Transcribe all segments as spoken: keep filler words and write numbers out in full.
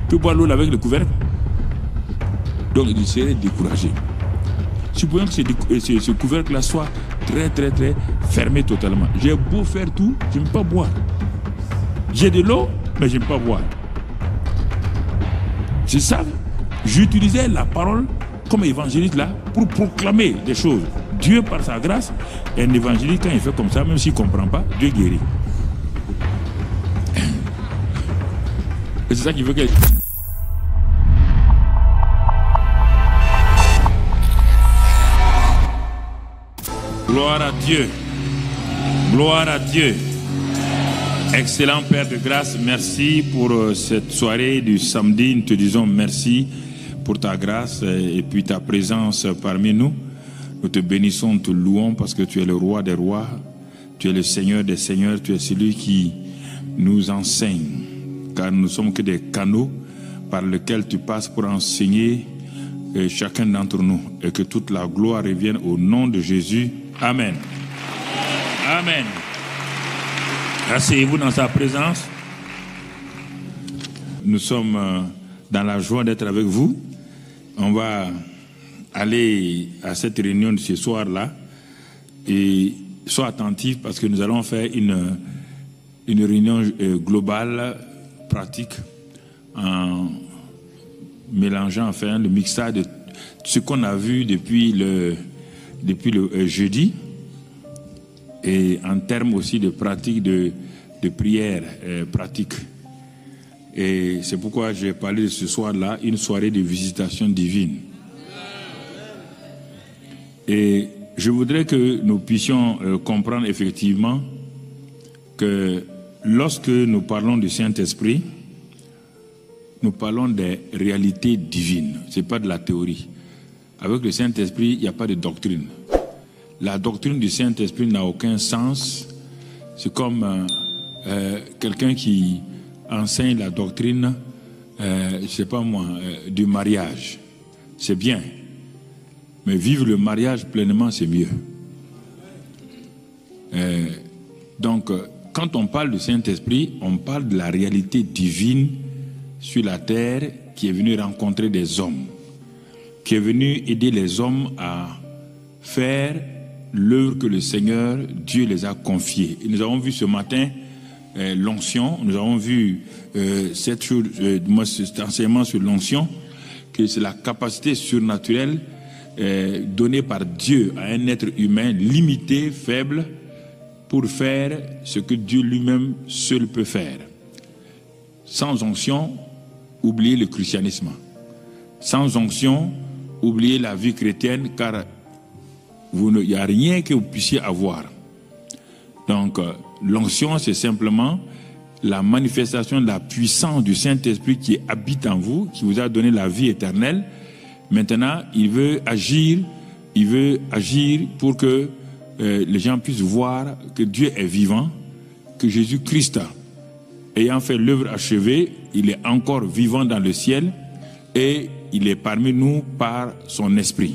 peut boire l'eau avec le couvercle. Donc il serait découragé. Supposons que ce, ce, ce couvercle-là soit très très très fermé totalement. J'ai beau faire tout, je n'aime pas boire. J'ai de l'eau, mais je n'aime pas boire. C'est ça. J'utilisais la parole comme évangéliste là pour proclamer des choses. Dieu, par sa grâce, un évangéliste, quand il fait comme ça, même s'il ne comprend pas, Dieu guérit. Et c'est ça qui veut que... Gloire à Dieu. Gloire à Dieu. Excellent Père de grâce, merci pour cette soirée du samedi. Nous te disons merci pour ta grâce et puis ta présence parmi nous. Nous te bénissons, nous te louons parce que tu es le roi des rois, tu es le Seigneur des seigneurs, tu es celui qui nous enseigne. Car nous ne sommes que des canaux par lesquels tu passes pour enseigner chacun d'entre nous. Et que toute la gloire revienne au nom de Jésus. Amen. Amen. Asseyez-vous dans sa présence. Nous sommes dans la joie d'être avec vous. On va aller à cette réunion de ce soir-là et sois attentif parce que nous allons faire une, une réunion globale, pratique, en mélangeant, enfin, le mixage de ce qu'on a vu depuis le, depuis le jeudi et en termes aussi de pratique de, de prière euh, pratique. Et c'est pourquoi j'ai parlé de ce soir-là, une soirée de visitation divine. Et je voudrais que nous puissions euh, comprendre effectivement que lorsque nous parlons du Saint-Esprit, nous parlons des réalités divines. Ce n'est pas de la théorie. Avec le Saint-Esprit, il n'y a pas de doctrine. La doctrine du Saint-Esprit n'a aucun sens. C'est comme euh, euh, quelqu'un qui enseigne la doctrine, euh, je ne sais pas moi, euh, du mariage. C'est bien. Mais vivre le mariage pleinement, c'est mieux. Euh, donc, quand on parle du Saint-Esprit, on parle de la réalité divine sur la terre qui est venue rencontrer des hommes, qui est venue aider les hommes à faire l'œuvre que le Seigneur, Dieu les a confiée. Et nous avons vu ce matin euh, l'onction, nous avons vu euh, cette chose, euh, moi, cet enseignement sur l'onction, que c'est la capacité surnaturelle euh, donnée par Dieu à un être humain limité, faible, pour faire ce que Dieu lui-même seul peut faire. Sans onction, oubliez le christianisme. Sans onction, oubliez la vie chrétienne, car il n'y a rien que vous puissiez avoir. Donc, euh, l'onction, c'est simplement la manifestation de la puissance du Saint-Esprit qui habite en vous, qui vous a donné la vie éternelle. Maintenant, il veut agir, il veut agir pour que euh, les gens puissent voir que Dieu est vivant, que Jésus-Christ, ayant fait l'œuvre achevée, il est encore vivant dans le ciel et il est parmi nous par son esprit.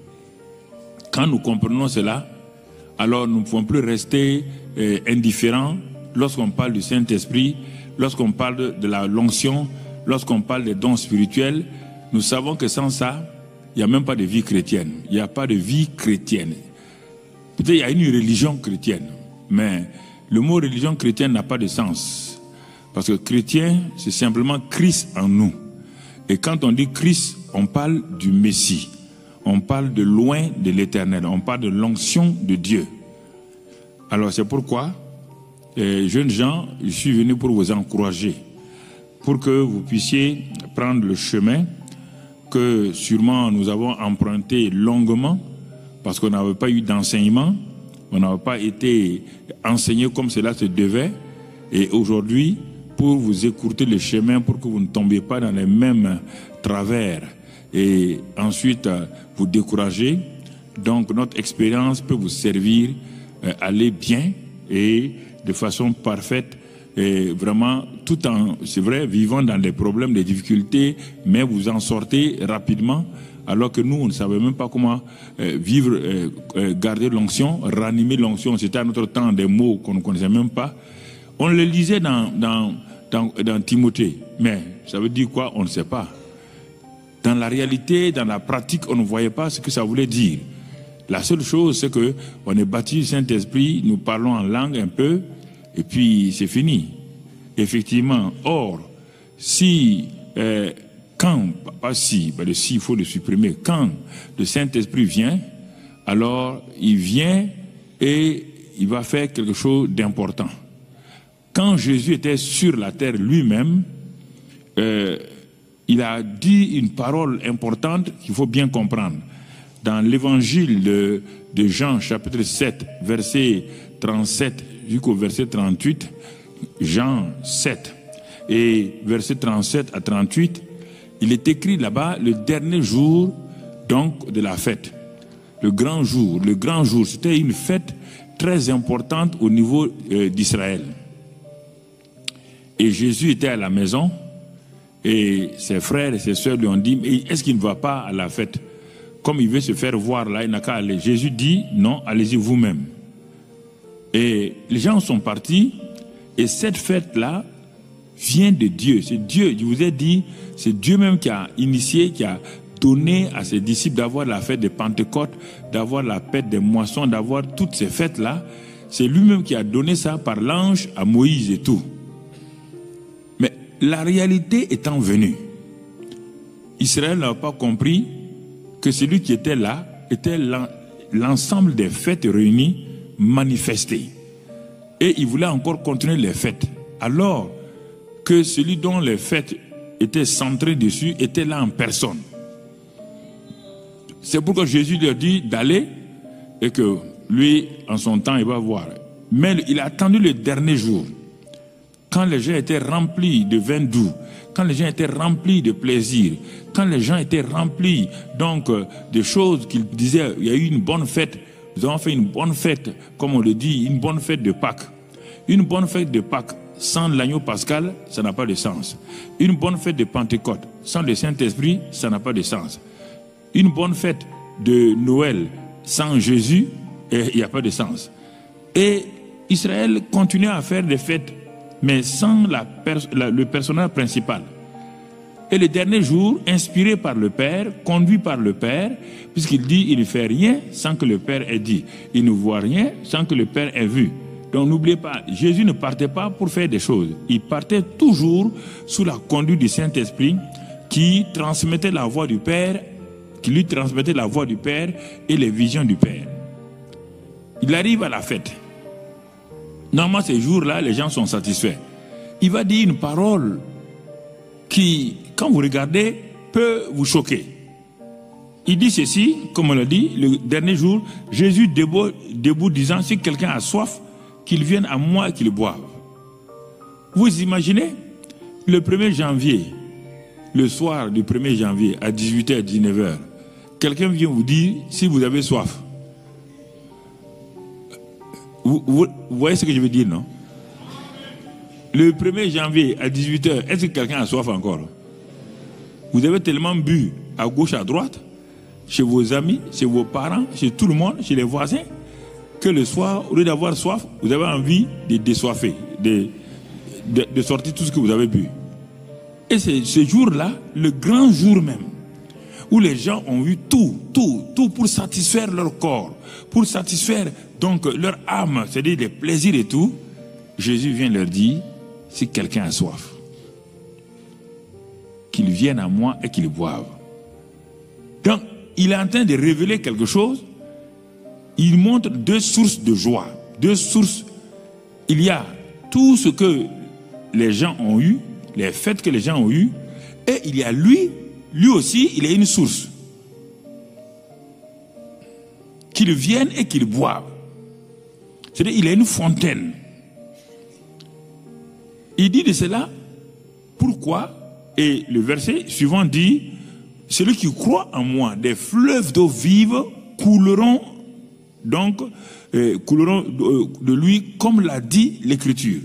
Quand nous comprenons cela, alors nous ne pouvons plus rester euh, indifférents lorsqu'on parle du Saint-Esprit, lorsqu'on parle de, de la l'onction, lorsqu'on parle des dons spirituels. Nous savons que sans ça, il n'y a même pas de vie chrétienne. Il n'y a pas de vie chrétienne. Peut-être qu'il y a une religion chrétienne, mais le mot religion chrétienne n'a pas de sens. Parce que chrétien, c'est simplement Christ en nous. Et quand on dit Christ, on parle du Messie. On parle de loin de l'éternel. On parle de l'onction de Dieu. Alors c'est pourquoi, eh, jeunes gens, je suis venu pour vous encourager. Pour que vous puissiez prendre le chemin que sûrement nous avons emprunté longuement. Parce qu'on n'avait pas eu d'enseignement. On n'avait pas été enseigné comme cela se devait. Et aujourd'hui, pour vous écourter le chemin, pour que vous ne tombiez pas dans les mêmes travers et ensuite vous décourager. Donc notre expérience peut vous servir à aller bien et de façon parfaite, et vraiment tout en, c'est vrai, vivant dans des problèmes, des difficultés, mais vous en sortez rapidement, alors que nous, on ne savait même pas comment euh, vivre, euh, euh, garder l'onction, ranimer l'onction. C'était à notre temps des mots qu'on ne connaissait même pas. On le lisait dans, dans, dans, dans Timothée. Mais ça veut dire quoi? On ne sait pas. Dans la réalité, dans la pratique, on ne voyait pas ce que ça voulait dire. La seule chose, c'est qu'on est baptisé du Saint-Esprit, nous parlons en langue un peu, et puis c'est fini. Effectivement. Or, si, euh, quand, pas si, ben le si, il faut le supprimer, quand le Saint-Esprit vient, alors il vient et il va faire quelque chose d'important. Quand Jésus était sur la terre lui-même, euh, il a dit une parole importante qu'il faut bien comprendre. Dans l'évangile de, de Jean, chapitre sept, verset trente-sept jusqu'au verset trente-huit, Jean sept, et verset trente-sept à trente-huit, il est écrit là-bas le dernier jour donc de la fête. Le grand jour, le grand jour, c'était une fête très importante au niveau euh, d'Israël. Et Jésus était à la maison, et ses frères et ses sœurs lui ont dit, mais est-ce qu'il ne va pas à la fête? Comme il veut se faire voir là, il n'a qu'à aller. Jésus dit, non, allez-y vous-même. Et les gens sont partis, et cette fête-là vient de Dieu. C'est Dieu, je vous ai dit, c'est Dieu même qui a initié, qui a donné à ses disciples d'avoir la fête de Pentecôte, d'avoir la fête des moissons, d'avoir toutes ces fêtes-là. C'est lui-même qui a donné ça par l'ange à Moïse et tout. Mais la réalité étant venue, Israël n'a pas compris que celui qui était là était l'ensemble des fêtes réunies, manifestées. Et il voulait encore continuer les fêtes. Alors que celui dont les fêtes étaient centrées dessus était là en personne. C'est pourquoi Jésus leur dit d'aller et que lui, en son temps, il va voir. Mais il a attendu le dernier jour. Quand les gens étaient remplis de vin doux, quand les gens étaient remplis de plaisir, quand les gens étaient remplis donc de choses qu'ils disaient, il y a eu une bonne fête, nous avons fait une bonne fête, comme on le dit, une bonne fête de Pâques. Une bonne fête de Pâques sans l'agneau pascal, ça n'a pas de sens. Une bonne fête de Pentecôte sans le Saint-Esprit, ça n'a pas de sens. Une bonne fête de Noël sans Jésus, il n'y a pas de sens. Et Israël continue à faire des fêtes, mais sans la pers la, le personnage principal. Et le dernier jour, inspiré par le Père, conduit par le Père, puisqu'il dit, il ne fait rien sans que le Père ait dit. Il ne voit rien sans que le Père ait vu. Donc n'oubliez pas, Jésus ne partait pas pour faire des choses. Il partait toujours sous la conduite du Saint-Esprit qui transmettait la voix du Père, qui lui transmettait la voix du Père et les visions du Père. Il arrive à la fête. Normalement, ces jours-là, les gens sont satisfaits. Il va dire une parole qui, quand vous regardez, peut vous choquer. Il dit ceci, comme on l'a dit, le dernier jour, Jésus debout, debout disant, si quelqu'un a soif, qu'il vienne à moi et qu'il boive. Vous imaginez, le premier janvier, le soir du premier janvier, à dix-huit heures, dix-neuf heures, quelqu'un vient vous dire, si vous avez soif. Vous, vous, vous voyez ce que je veux dire, non? Le premier janvier, à dix-huit heures, est-ce que quelqu'un a soif encore? Vous avez tellement bu à gauche, à droite, chez vos amis, chez vos parents, chez tout le monde, chez les voisins, que le soir, au lieu d'avoir soif, vous avez envie de désoiffer, de, de, de sortir tout ce que vous avez bu. Et c'est ce jour-là, le grand jour même, où les gens ont eu tout, tout, tout pour satisfaire leur corps, pour satisfaire donc leur âme, c'est-à-dire les plaisirs et tout. Jésus vient leur dire, si quelqu'un a soif, qu'il vienne à moi et qu'il boive. Donc, il est en train de révéler quelque chose. Il montre deux sources de joie, deux sources. Il y a tout ce que les gens ont eu, les fêtes que les gens ont eues, et il y a lui, lui aussi, il est une source. Qu'il vienne et qu'il boive. C'est-à-dire, il est une fontaine. Il dit de cela, pourquoi? Et le verset suivant dit, celui qui croit en moi, des fleuves d'eau vive couleront donc euh, couleront de, de lui, comme l'a dit l'Écriture.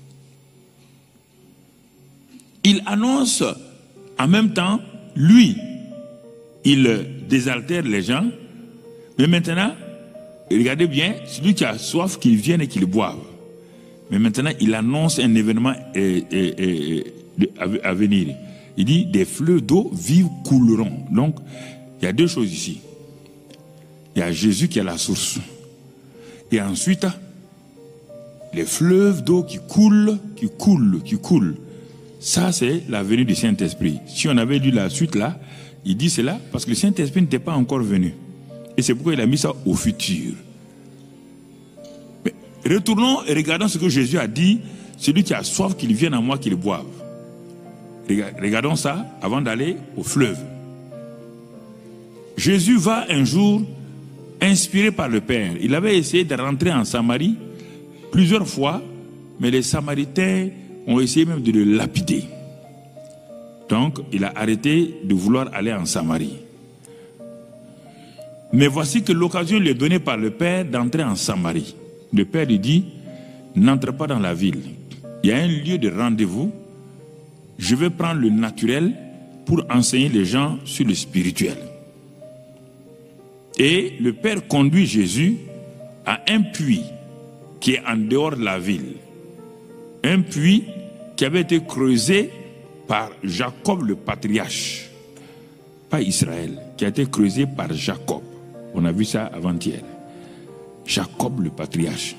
Il annonce en même temps, lui, il désaltère les gens, mais maintenant, regardez bien, celui qui a soif, qu'il vienne et qu'il boive. Mais maintenant, il annonce un événement euh, euh, euh, à venir. Il dit, des fleuves d'eau vives couleront. Donc, il y a deux choses ici. Il y a Jésus qui est la source. Et ensuite, les fleuves d'eau qui coulent, qui coulent, qui coulent. Ça, c'est la venue du Saint-Esprit. Si on avait lu la suite là, il dit cela parce que le Saint-Esprit n'était pas encore venu. Et c'est pourquoi il a mis ça au futur. Mais retournons et regardons ce que Jésus a dit. Celui qui a soif, qu'il vienne à moi, qu'il boive. Regardons ça avant d'aller au fleuve. Jésus va un jour, inspiré par le Père. Il avait essayé de rentrer en Samarie plusieurs fois, mais les Samaritains ont essayé même de le lapider. Donc, il a arrêté de vouloir aller en Samarie. Mais voici que l'occasion lui est donnée par le Père d'entrer en Samarie. Le Père lui dit, n'entre pas dans la ville. Il y a un lieu de rendez-vous. Je vais prendre le naturel pour enseigner les gens sur le spirituel. Et le Père conduit Jésus à un puits qui est en dehors de la ville. Un puits qui avait été creusé par Jacob le patriarche. Pas Israël, qui a été creusé par Jacob. On a vu ça avant-hier. Jacob le patriarche.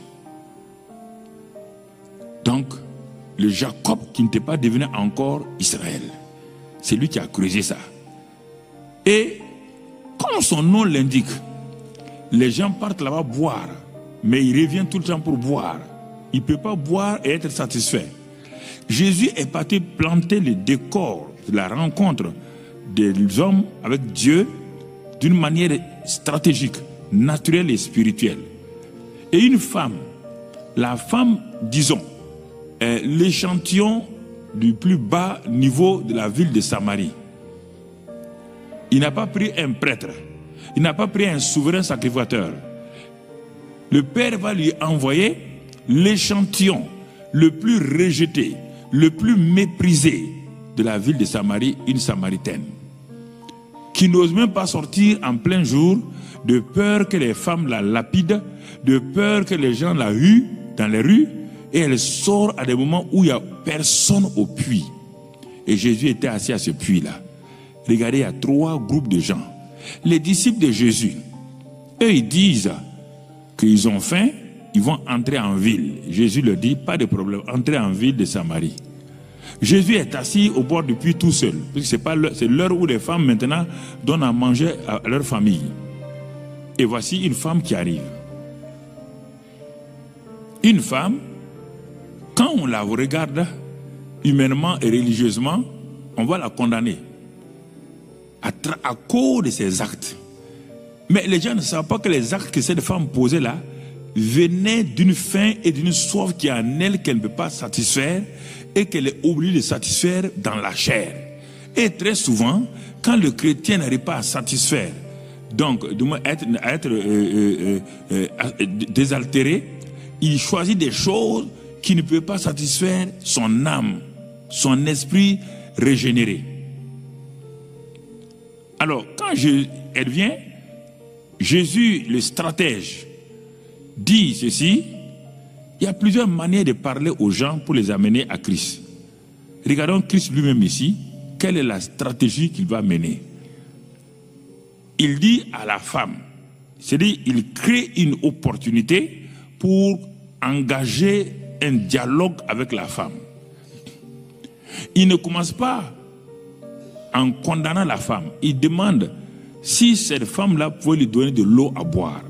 Donc, le Jacob qui n'était pas devenu encore Israël. C'est lui qui a creusé ça. Et comme son nom l'indique, les gens partent là-bas boire, mais il revient tout le temps pour boire. Il ne peut pas boire et être satisfait. Jésus est parti planter le décor de la rencontre des hommes avec Dieu d'une manière stratégique, naturelle et spirituelle. Et une femme, la femme, disons, est l'échantillon du plus bas niveau de la ville de Samarie. Il n'a pas pris un prêtre, il n'a pas pris un souverain sacrificateur. Le Père va lui envoyer l'échantillon le plus rejeté, le plus méprisé de la ville de Samarie, une Samaritaine, qui n'ose même pas sortir en plein jour, de peur que les femmes la lapident, de peur que les gens la huent dans les rues, et elle sort à des moments où il n'y a personne au puits. Et Jésus était assis à ce puits-là. Regardez, il y a trois groupes de gens. Les disciples de Jésus, eux, ils disent qu'ils ont faim, ils vont entrer en ville. Jésus leur dit, pas de problème, entrez en ville de Samarie. Jésus est assis au bord du puits tout seul. C'est l'heure où les femmes maintenant donnent à manger à leur famille. Et voici une femme qui arrive. Une femme, quand on la regarde humainement et religieusement, on va la condamner à, à cause de ses actes. Mais les gens ne savent pas que les actes que cette femme posait là venaient d'une faim et d'une soif qui est en elle qu'elle ne peut pas satisfaire et qu'elle est obligée de satisfaire dans la chair. Et très souvent, quand le chrétien n'arrive pas à satisfaire, donc du moins être, être euh, euh, euh, désaltéré, il choisit des choses qui ne peuvent pas satisfaire son âme, son esprit régénéré. Alors, quand je, elle vient, Jésus, le stratège, dit ceci, il y a plusieurs manières de parler aux gens pour les amener à Christ. Regardons Christ lui-même ici, quelle est la stratégie qu'il va mener. Il dit à la femme, c'est-à-dire il crée une opportunité pour engager un dialogue avec la femme. Il ne commence pas en condamnant la femme. Il demande si cette femme-là pouvait lui donner de l'eau à boire.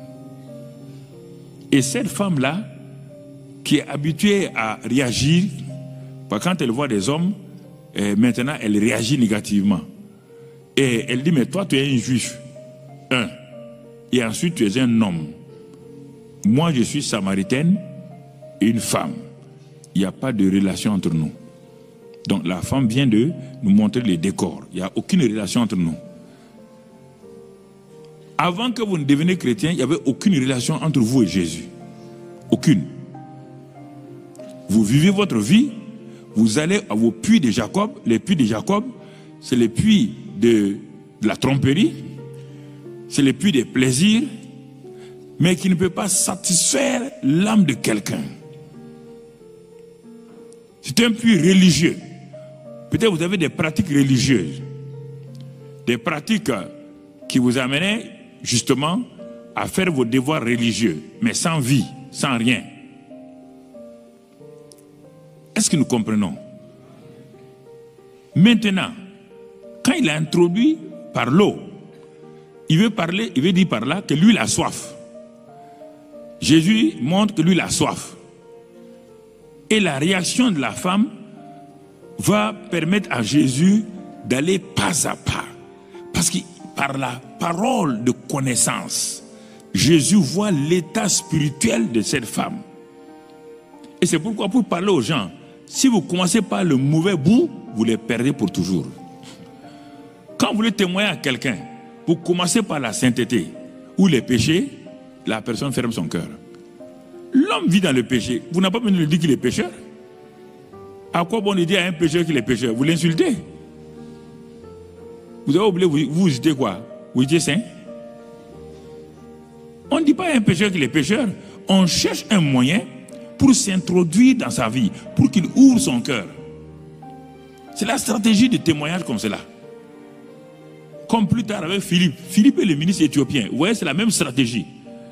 Et cette femme-là, qui est habituée à réagir, quand elle voit des hommes, eh, maintenant elle réagit négativement. Et elle dit, mais toi tu es un juif. Un. Et ensuite tu es un homme. Moi je suis samaritaine et une femme. Il n'y a pas de relation entre nous. Donc la femme vient de nous montrer les décors. Il n'y a aucune relation entre nous. Avant que vous ne deveniez chrétien, il n'y avait aucune relation entre vous et Jésus. Aucune. Vous vivez votre vie, vous allez à vos puits de Jacob. Les puits de Jacob, c'est les puits de, de la tromperie, c'est les puits des plaisirs, mais qui ne peut pas satisfaire l'âme de quelqu'un. C'est un puits religieux. Peut-être vous avez des pratiques religieuses. Des pratiques qui vous amènent justement à faire vos devoirs religieux, mais sans vie, sans rien. Est-ce que nous comprenons? Maintenant, quand il a introduit par l'eau, il veut parler, il veut dire par là que lui il a soif. Jésus montre que lui il a soif. Et la réaction de la femme va permettre à Jésus d'aller pas à pas. Parce que par la parole de connaissance, Jésus voit l'état spirituel de cette femme. Et c'est pourquoi pour parler aux gens, si vous commencez par le mauvais bout, vous les perdez pour toujours. Quand vous voulez témoigner à quelqu'un, vous commencez par la sainteté ou les péchés, la personne ferme son cœur. L'homme vit dans le péché. Vous n'avez pas besoin de lui dire qu'il est pécheur. À quoi bon lui dire à un pécheur qu'il est pécheur? Vous l'insultez. Vous avez oublié, vous, vous dites quoi? Vous dites saint? On ne dit pas à un pécheur qu'il est pécheur. On cherche un moyen pour s'introduire dans sa vie, pour qu'il ouvre son cœur. C'est la stratégie de témoignage comme cela. Comme plus tard avec Philippe. Philippe est le ministre éthiopien. Vous voyez, c'est la même stratégie.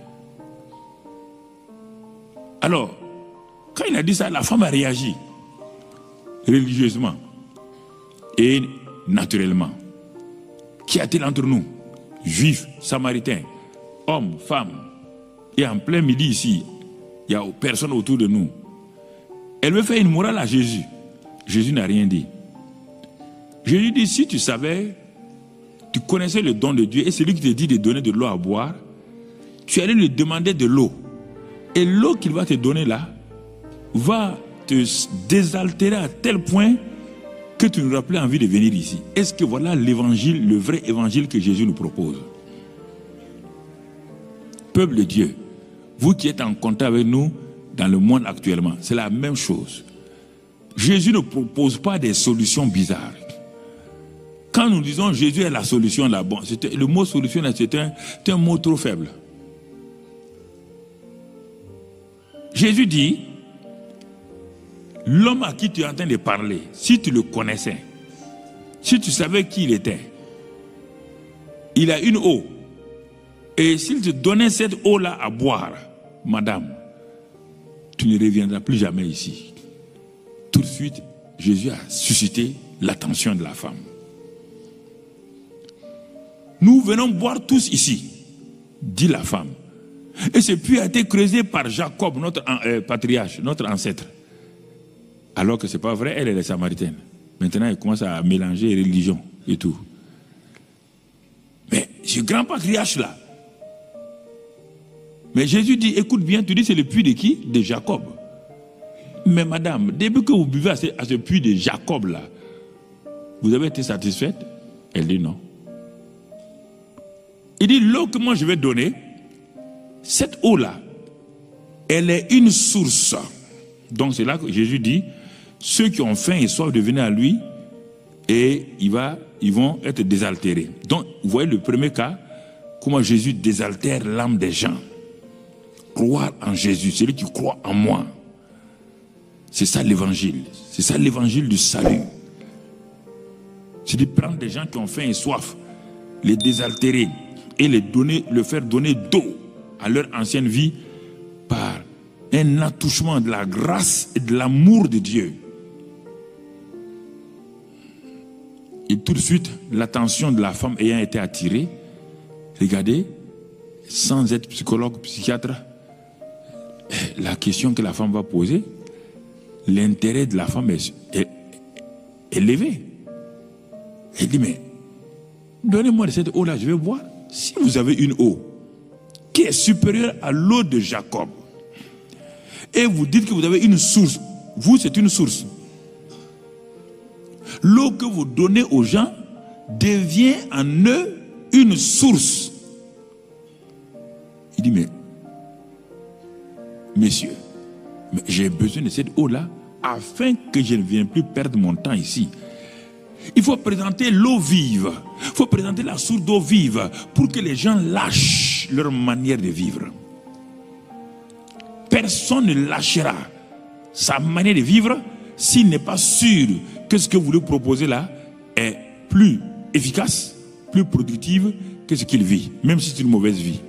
Alors, quand il a dit ça, la femme a réagi religieusement et naturellement. Qu'y a-t-il entre nous? Juifs, samaritains, hommes, femmes. Et en plein midi ici, il n'y a personne autour de nous. Elle veut faire une morale à Jésus. Jésus n'a rien dit. Jésus dit, si tu savais, tu connaissais le don de Dieu et celui qui te dit de donner de l'eau à boire, tu allais lui demander de l'eau. Et l'eau qu'il va te donner là va te désaltérer à tel point que tu n'auras plus envie de venir ici. Est-ce que voilà l'évangile, le vrai évangile que Jésus nous propose? Peuple de Dieu, vous qui êtes en contact avec nous dans le monde actuellement, c'est la même chose. Jésus ne propose pas des solutions bizarres. Quand nous disons Jésus est la solution là, bon, le mot solution là, c'est un, un mot trop faible. Jésus dit, l'homme à qui tu es en train de parler, si tu le connaissais, si tu savais qui il était, il a une eau. Et s'il te donnait cette eau-là à boire, madame, tu ne reviendras plus jamais ici. Tout de suite, Jésus a suscité l'attention de la femme. Nous venons boire tous ici, dit la femme. Et ce puits a été creusé par Jacob, notre euh, patriarche, notre ancêtre. Alors que ce n'est pas vrai, elle est samaritaine. Maintenant, elle commence à mélanger religion et tout. Mais ce grand patriarche là. Mais Jésus dit, écoute bien, tu dis c'est le puits de qui? De Jacob. Mais madame, depuis que vous buvez à ce, à ce puits de Jacob là, vous avez été satisfaite? Elle dit non. Il dit, l'eau que moi je vais donner, cette eau-là, elle est une source. Donc c'est là que Jésus dit, ceux qui ont faim et soif de venir à lui, et il va, ils vont être désaltérés. Donc vous voyez le premier cas, comment Jésus désaltère l'âme des gens. Croire en Jésus, celui qui croit en moi. C'est ça l'évangile. C'est ça l'évangile du salut. C'est de prendre des gens qui ont faim et soif, les désaltérer et les donner, le faire donner d'eau à leur ancienne vie par un attouchement de la grâce et de l'amour de Dieu. Et tout de suite, l'attention de la femme ayant été attirée, regardez, sans être psychologue, psychiatre, la question que la femme va poser, l'intérêt de la femme est, est, est élevé. Elle dit, mais donnez-moi de cette eau-là, je vais boire. Si vous avez une eau qui est supérieure à l'eau de Jacob, et vous dites que vous avez une source, vous c'est une source. L'eau que vous donnez aux gens devient en eux une source. Il dit, mais, messieurs, mais j'ai besoin de cette eau-là afin que je ne vienne plus perdre mon temps ici. Il faut présenter l'eau vive. Il faut présenter la source d'eau vive pour que les gens lâchent leur manière de vivre. Personne ne lâchera sa manière de vivre s'il n'est pas sûr que ce que vous lui proposez là est plus efficace, plus productive que ce qu'il vit, même si c'est une mauvaise vie.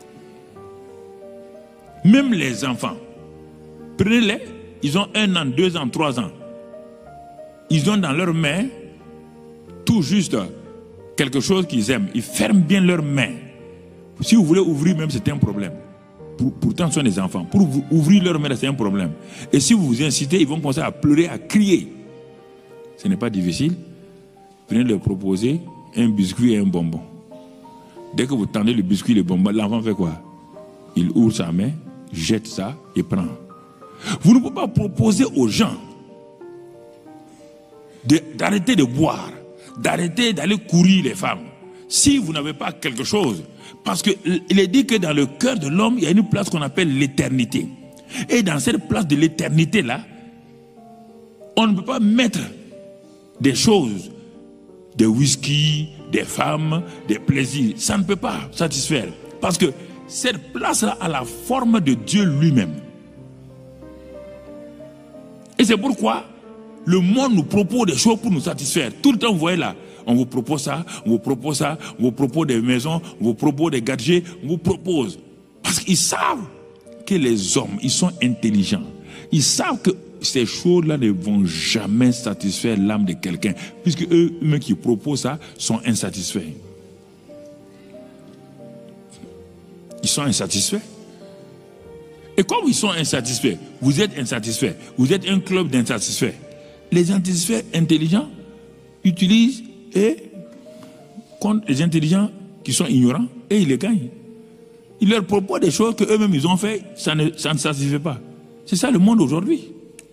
Même les enfants, prenez-les, ils ont un an, deux ans, trois ans. Ils ont dans leurs mains tout juste quelque chose qu'ils aiment. Ils ferment bien leurs mains. Si vous voulez ouvrir même, c'est un problème. Pour, pourtant, ce sont des enfants. Pour ouvrir leurs mains, c'est un problème. Et si vous vous incitez, ils vont commencer à pleurer, à crier. Ce n'est pas difficile. Venez leur proposer un biscuit et un bonbon. Dès que vous tendez le biscuit et le bonbon, l'enfant fait quoi? Il ouvre sa main, jette ça et prend. Vous ne pouvez pas proposer aux gens d'arrêter de, de boire, d'arrêter d'aller courir les femmes, si vous n'avez pas quelque chose. Parce qu'il est dit que dans le cœur de l'homme, il y a une place qu'on appelle l'éternité. Et dans cette place de l'éternité-là, on ne peut pas mettre des choses, des whisky, des femmes, des plaisirs. Ça ne peut pas satisfaire. Parce que cette place-là a la forme de Dieu lui-même. Et c'est pourquoi le monde nous propose des choses pour nous satisfaire. Tout le temps, vous voyez là, on vous propose ça, on vous propose ça, on vous propose des maisons, on vous propose des gadgets, on vous propose. Parce qu'ils savent que les hommes, ils sont intelligents. Ils savent que ces choses-là ne vont jamais satisfaire l'âme de quelqu'un, puisque eux-mêmes qui proposent ça sont insatisfaits. Ils sont insatisfaits. Et comme ils sont insatisfaits, vous êtes insatisfaits, vous êtes un club d'insatisfaits. Les insatisfaits intelligents utilisent et contre les intelligents qui sont ignorants et ils les gagnent. Ils leur proposent des choses qu'eux-mêmes ils ont fait, ça ne, ça ne satisfait pas. C'est ça le monde aujourd'hui.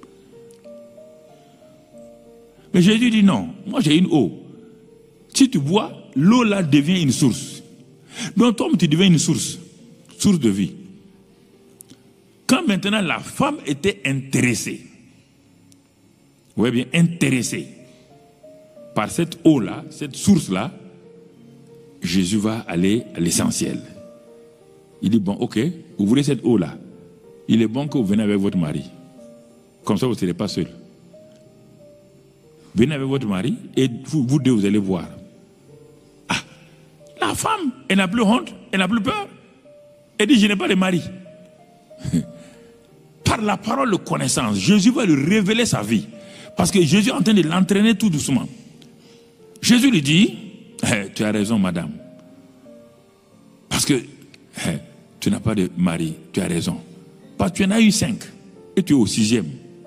Mais Jésus dit non, moi j'ai une eau. Si tu bois, l'eau là devient une source. Donc toi tu deviens une source, source de vie. Quand maintenant la femme était intéressée, oui bien intéressée par cette eau-là, cette source-là, Jésus va aller à l'essentiel. Il dit, bon, ok, vous voulez cette eau-là. Il est bon que vous venez avec votre mari. Comme ça, vous ne serez pas seul. Venez avec votre mari et vous, vous deux, vous allez voir. Ah, la femme, elle n'a plus honte, elle n'a plus peur. Elle dit, je n'ai pas de mari. Par la parole de connaissance, Jésus va lui révéler sa vie. Parce que Jésus est en train de l'entraîner tout doucement. Jésus lui dit, hey, tu as raison madame. Parce que hey, tu n'as pas de mari, tu as raison. Parce que tu en as eu cinq et tu es au sixième.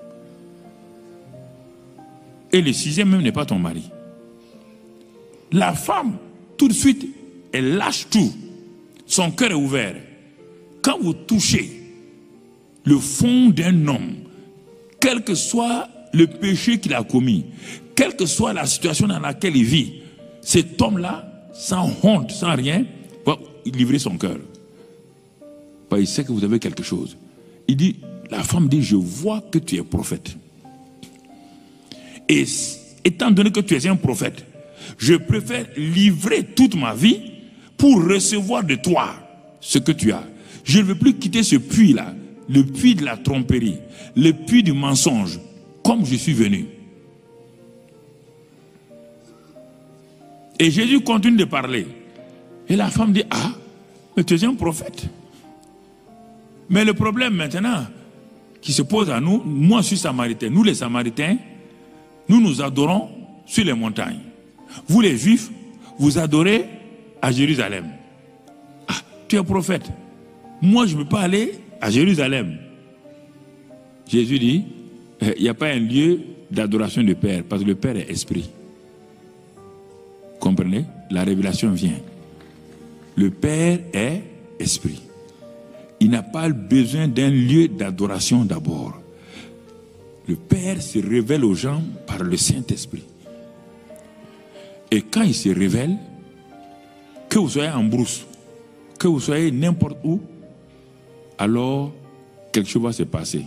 Et le sixième même n'est pas ton mari. La femme, tout de suite, elle lâche tout. Son cœur est ouvert. Quand vous touchez le fond d'un homme, quel que soit le péché qu'il a commis, quelle que soit la situation dans laquelle il vit, cet homme-là, sans honte, sans rien, va livrer son cœur. Il sait que vous avez quelque chose. Il dit, la femme dit, je vois que tu es prophète. Et étant donné que tu es un prophète, je préfère livrer toute ma vie pour recevoir de toi ce que tu as. Je ne veux plus quitter ce puits-là, le puits de la tromperie, le puits du mensonge, comme je suis venu. Et Jésus continue de parler. Et la femme dit, ah, mais tu es un prophète. Mais le problème maintenant qui se pose à nous, moi je suis samaritain, nous les samaritains, nous nous adorons sur les montagnes. Vous les juifs, vous adorez à Jérusalem. Ah, tu es prophète. Moi je ne peux pas aller à Jérusalem. Jésus dit, il n'y a pas un lieu d'adoration du Père, parce que le Père est esprit. Comprenez? La révélation vient. Le Père est esprit. Il n'a pas besoin d'un lieu d'adoration d'abord. Le Père se révèle aux gens par le Saint-Esprit. Et quand il se révèle, que vous soyez en brousse, que vous soyez n'importe où, alors quelque chose va se passer.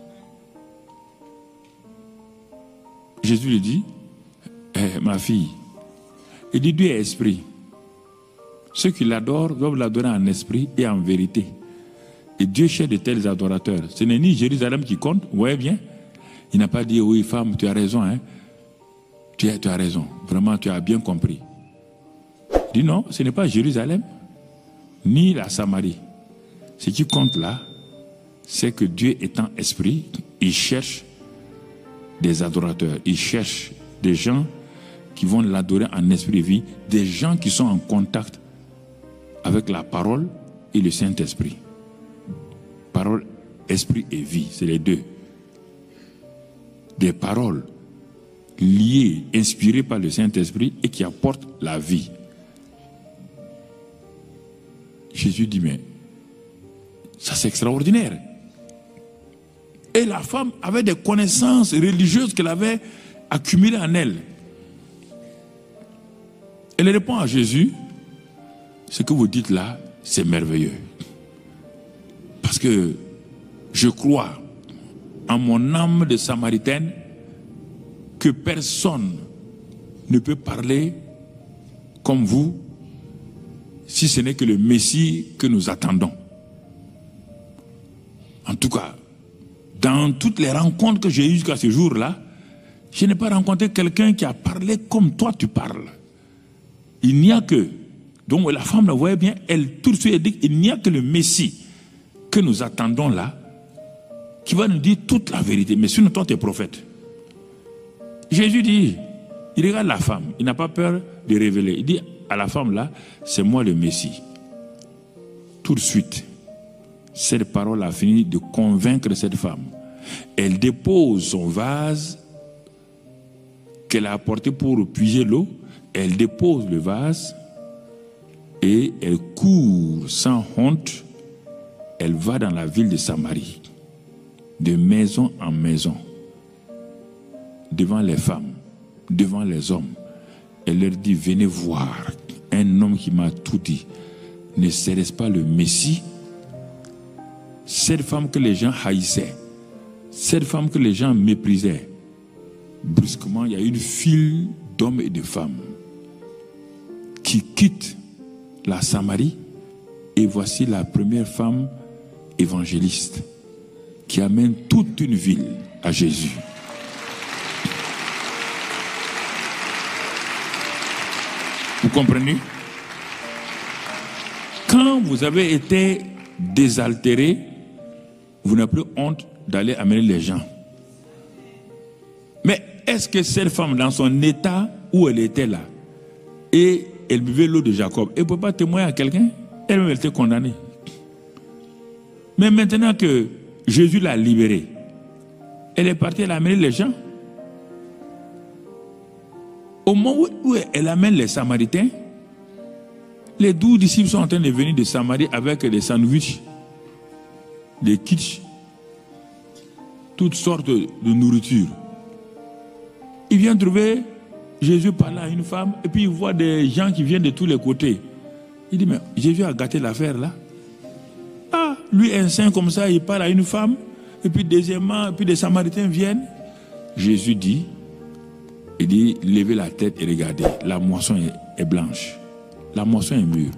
Jésus lui dit, eh, ma fille, il dit Dieu est esprit. Ceux qui l'adorent doivent l'adorer en esprit et en vérité. Et Dieu cherche de tels adorateurs. Ce n'est ni Jérusalem qui compte, vous voyez bien. Il n'a pas dit, oui, femme, tu as raison, hein. Tu as, tu as raison. Vraiment, tu as bien compris. Il dit, non, ce n'est pas Jérusalem, ni la Samarie. Ce qui compte là, c'est que Dieu étant esprit, il cherche des adorateurs. Il cherche des gens qui vont l'adorer en esprit et vie, des gens qui sont en contact avec la parole et le Saint-Esprit. Parole, esprit et vie, c'est les deux. Des paroles liées, inspirées par le Saint-Esprit et qui apportent la vie. Jésus dit, mais ça c'est extraordinaire. Et la femme avait des connaissances religieuses qu'elle avait accumulées en elle. Elle répond à Jésus, ce que vous dites là, c'est merveilleux. Parce que je crois en mon âme de Samaritaine que personne ne peut parler comme vous si ce n'est que le Messie que nous attendons. En tout cas, dans toutes les rencontres que j'ai eues jusqu'à ce jour-là, je n'ai pas rencontré quelqu'un qui a parlé comme toi tu parles. Il n'y a que, donc la femme le voyait bien, elle tout de suite dit qu'il n'y a que le Messie que nous attendons là, qui va nous dire toute la vérité. Mais sinon toi tu es prophète. Jésus dit, il regarde la femme, il n'a pas peur de révéler. Il dit à la femme là, c'est moi le Messie. Tout de suite, cette parole a fini de convaincre cette femme. Elle dépose son vase qu'elle a apporté pour puiser l'eau. Elle dépose le vase et elle court sans honte. Elle va dans la ville de Samarie, de maison en maison, devant les femmes, devant les hommes. Elle leur dit, venez voir un homme qui m'a tout dit. Ne serait-ce pas le Messie? Cette femme que les gens haïssaient, cette femme que les gens méprisaient, brusquement, il y a une file d'hommes et de femmes qui quittent la Samarie, et voici la première femme évangéliste qui amène toute une ville à Jésus. Vous comprenez? Quand vous avez été désaltéré, vous n'avez plus honte d'aller amener les gens. Mais est-ce que cette femme, dans son état où elle était là, et elle buvait l'eau de Jacob, elle ne peut pas témoigner à quelqu'un? Elle-même, elle était condamnée. Mais maintenant que Jésus l'a libérée, elle est partie, elle a amené les gens. Au moment où elle amène les Samaritains, les douze disciples sont en train de venir de Samarie avec des sandwichs, des kitsch, toutes sortes de nourriture. Ils viennent trouver Jésus parler à une femme et puis ils voient des gens qui viennent de tous les côtés. Il dit, mais Jésus a gâté l'affaire là. Ah, lui un saint comme ça, il parle à une femme et puis deuxièmement, et puis des Samaritains viennent. Jésus dit, il dit, levez la tête et regardez, la moisson est, est blanche. La moisson est mûre.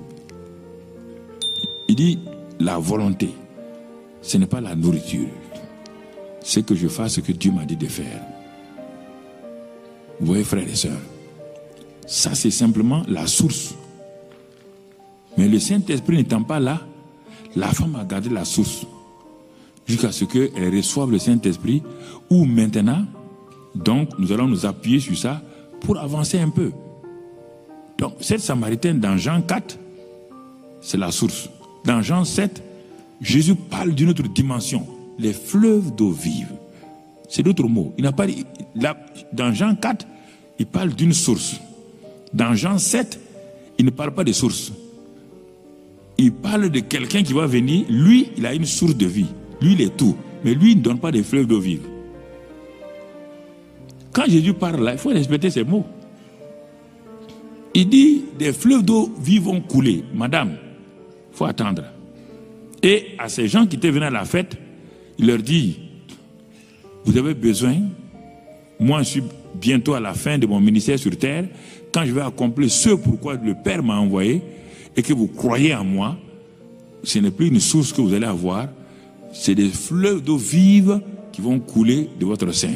Il dit, la volonté, ce n'est pas la nourriture. C'est que je fasse ce que Dieu m'a dit de faire. Vous voyez, frères et sœurs, ça c'est simplement la source. Mais le Saint-Esprit n'étant pas là, la femme a gardé la source jusqu'à ce qu'elle reçoive le Saint-Esprit, ou maintenant, donc nous allons nous appuyer sur ça pour avancer un peu. Donc cette Samaritaine dans Jean quatre, c'est la source. Dans Jean sept, Jésus parle d'une autre dimension, les fleuves d'eau vive. C'est d'autres mots. Il n'a pas dit, là, dans Jean quatre, il parle d'une source. Dans Jean sept, il ne parle pas de source. Il parle de quelqu'un qui va venir. Lui, il a une source de vie. Lui, il est tout. Mais lui, il ne donne pas des fleuves d'eau vive. Quand Jésus parle là, il faut respecter ses mots. Il dit, des fleuves d'eau vive vont couler. Madame, il faut attendre. Et à ces gens qui étaient venus à la fête, il leur dit, vous avez besoin, moi je suis bientôt à la fin de mon ministère sur terre, quand je vais accomplir ce pourquoi le Père m'a envoyé, et que vous croyez en moi, ce n'est plus une source que vous allez avoir, c'est des fleuves d'eau vive qui qui vont couler de votre sein.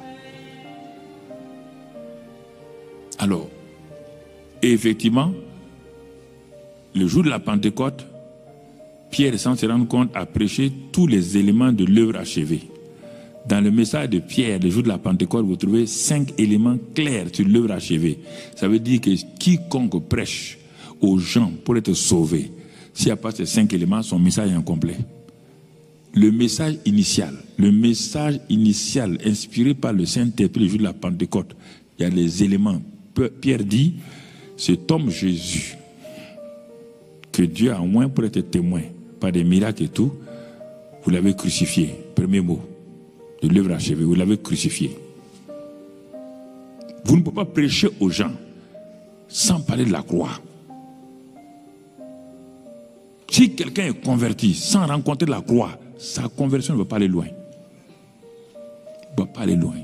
Alors, et effectivement, le jour de la Pentecôte, Pierre, sans se rendre compte, a prêché tous les éléments de l'œuvre achevée. Dans le message de Pierre, le jour de la Pentecôte, vous trouvez cinq éléments clairs sur l'œuvre achevée. Ça veut dire que quiconque prêche aux gens pour être sauvé, s'il n'y a pas ces cinq éléments, son message est incomplet. Le message initial, le message initial inspiré par le Saint-Esprit le jour de la Pentecôte, il y a les éléments. Pierre dit, cet homme Jésus, que Dieu a oint pour être témoin, par des miracles et tout, vous l'avez crucifié. Premier mot de l'œuvre achevée, vous l'avez crucifié. Vous ne pouvez pas prêcher aux gens sans parler de la croix. Si quelqu'un est converti sans rencontrer la croix, sa conversion ne va pas aller loin. Ne va pas aller loin.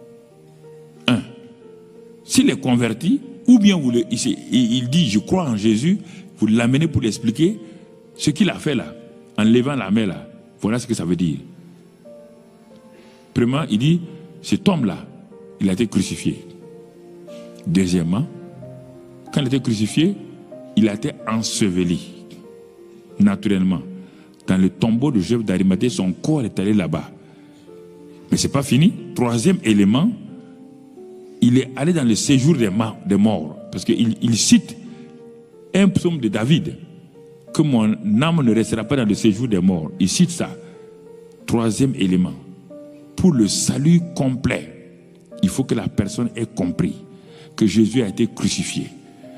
Un, s'il est converti, ou bien vous le, il, il dit je crois en Jésus, vous l'amenez pour l'expliquer ce qu'il a fait là, en levant la main là. Voilà ce que ça veut dire. Premièrement, il dit cet homme-là, il a été crucifié. Deuxièmement, quand il a été crucifié, il a été enseveli. Naturellement, dans le tombeau de Joseph d'Arimathée, son corps est allé là-bas. Mais ce n'est pas fini. Troisième élément, il est allé dans le séjour des, des morts. Parce qu'il il cite un psaume de David, que mon âme ne restera pas dans le séjour des morts. Il cite ça. Troisième élément, pour le salut complet, il faut que la personne ait compris que Jésus a été crucifié,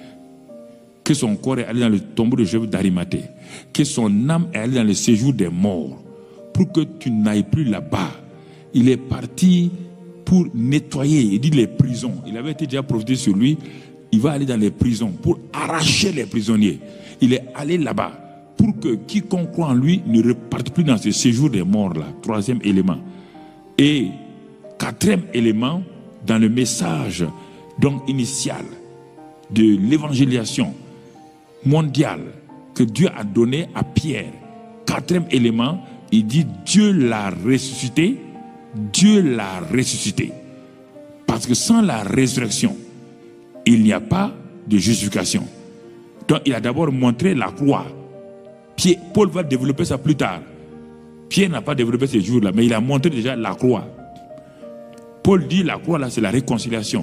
que son corps est allé dans le tombeau de Joseph d'Arimathée, que son âme est allée dans le séjour des morts, pour que tu n'ailles plus là-bas. Il est parti pour nettoyer, il dit les prisons. Il avait été déjà prophétisé sur lui, il va aller dans les prisons pour arracher les prisonniers. Il est allé là-bas pour que quiconque croit en lui ne reparte plus dans ce séjour des morts-là. Troisième élément. Et quatrième élément, dans le message donc initial de l'évangélisation mondiale que Dieu a donné à Pierre. Quatrième élément, il dit Dieu l'a ressuscité. Dieu l'a ressuscité. Parce que sans la résurrection, il n'y a pas de justification. Donc il a d'abord montré la croix. Pierre, Paul va développer ça plus tard. Pierre n'a pas développé ces jours-là, mais il a montré déjà la croix. Paul dit la croix là, c'est la réconciliation.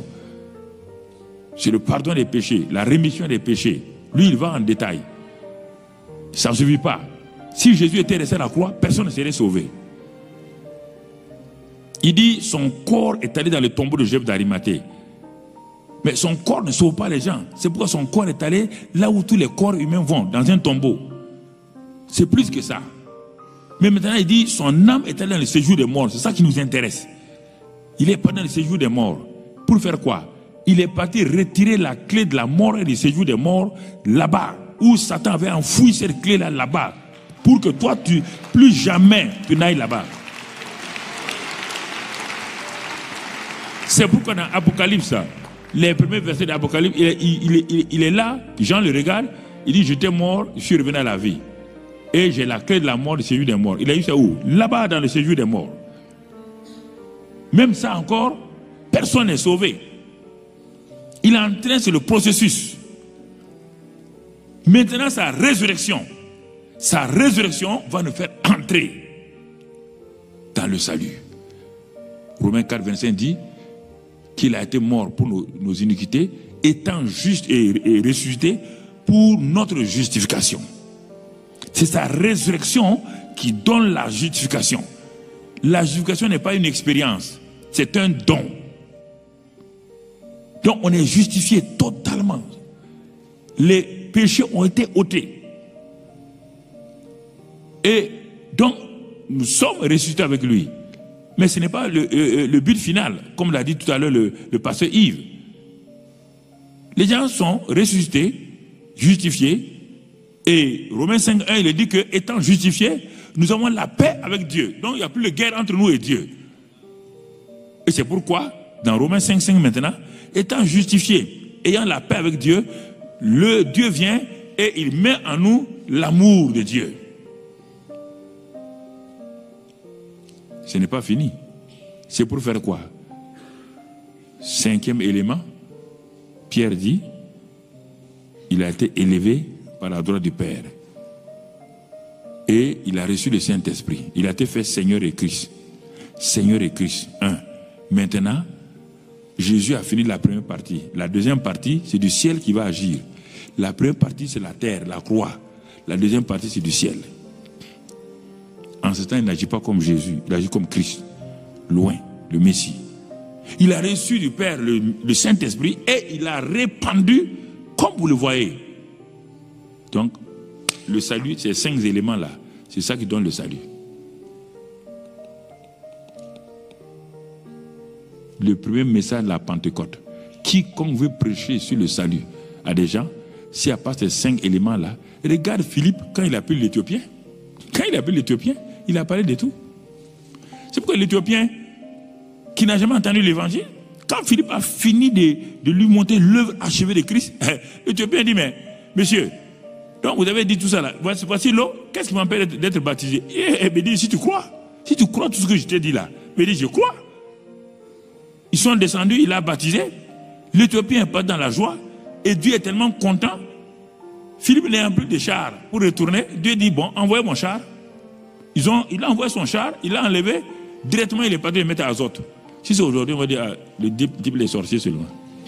C'est le pardon des péchés, la rémission des péchés. Lui, il va en détail. Ça ne suffit pas. Si Jésus était resté à la croix, personne ne serait sauvé. Il dit son corps est allé dans le tombeau de Joseph d'Arimathée. Mais son corps ne sauve pas les gens. C'est pourquoi son corps est allé là où tous les corps humains vont, dans un tombeau. C'est plus que ça. Mais maintenant, il dit son âme est allée dans le séjour des morts. C'est ça qui nous intéresse. Il est parti dans le séjour des morts. Pour faire quoi? Il est parti retirer la clé de la mort et du séjour des morts là-bas, où Satan avait enfoui cette clé-là là-bas, pour que toi, tu, plus jamais, tu n'ailles là-bas. C'est pourquoi dans Apocalypse, les premiers versets d'Apocalypse, il, il, il, il est là, Jean le regarde, il dit, j'étais mort, je suis revenu à la vie. Et j'ai la clé de la mort, du séjour des morts. Il a eu ça où? Là-bas, dans le séjour des morts. Même ça encore, personne n'est sauvé. Il est en train, c'est le processus. Maintenant, sa résurrection, sa résurrection va nous faire entrer dans le salut. Romains quatre, vingt-cinq dit qu'il a été mort pour nos, nos iniquités, étant juste et, et ressuscité pour notre justification. C'est sa résurrection qui donne la justification. La justification n'est pas une expérience, c'est un don. Donc on est justifié totalement. Les péchés ont été ôtés. Et donc nous sommes ressuscités avec lui. Mais ce n'est pas le, euh, le but final, comme l'a dit tout à l'heure le, le pasteur Yves. Les gens sont ressuscités, justifiés. Et Romains cinq, un, il dit que étant justifiés, nous avons la paix avec Dieu. Donc il n'y a plus de guerre entre nous et Dieu. Et c'est pourquoi, dans Romains cinq, cinq maintenant, étant justifiés, ayant la paix avec Dieu, le Dieu vient et il met en nous l'amour de Dieu. Ce n'est pas fini. C'est pour faire quoi? Cinquième élément, Pierre dit, il a été élevé par la droite du Père. Et il a reçu le Saint-Esprit. Il a été fait Seigneur et Christ. Seigneur et Christ. Un. Maintenant, Jésus a fini la première partie. La deuxième partie, c'est du ciel qui va agir. La première partie, c'est la terre, la croix. La deuxième partie, c'est du ciel. En ce temps, il n'agit pas comme Jésus, il agit comme Christ. Loin, le Messie. Il a reçu du Père le, le Saint-Esprit et il a répandu comme vous le voyez. Donc, le salut, ces cinq éléments-là, c'est ça qui donne le salut. Le premier message de la Pentecôte. Quiconque veut prêcher sur le salut à des gens, s'il n'y a pas ces cinq éléments-là, regarde Philippe quand il appelle l'Éthiopien. Quand il appelle l'Éthiopien, il a parlé de tout. C'est pourquoi l'Éthiopien, qui n'a jamais entendu l'évangile, quand Philippe a fini de, de lui montrer l'œuvre achevée de Christ, l'Éthiopien dit, mais monsieur, donc vous avez dit tout ça là, voici, voici l'eau, qu'est-ce qui m'empêche d'être baptisé? Et il me dit, si tu crois, si tu crois tout ce que je t'ai dit là, il me dit, je crois. Ils sont descendus, il a baptisé, l'Éthiopien n'est pas dans la joie, et Dieu est tellement content. Philippe n'a plus de char pour retourner. Dieu dit, bon, envoyez mon char. Ils ont, il a envoyé son char, il l'a enlevé, directement il est parti le mettre à Azote. Si c'est aujourd'hui, on va dire, ah, le type les sorciers seulement.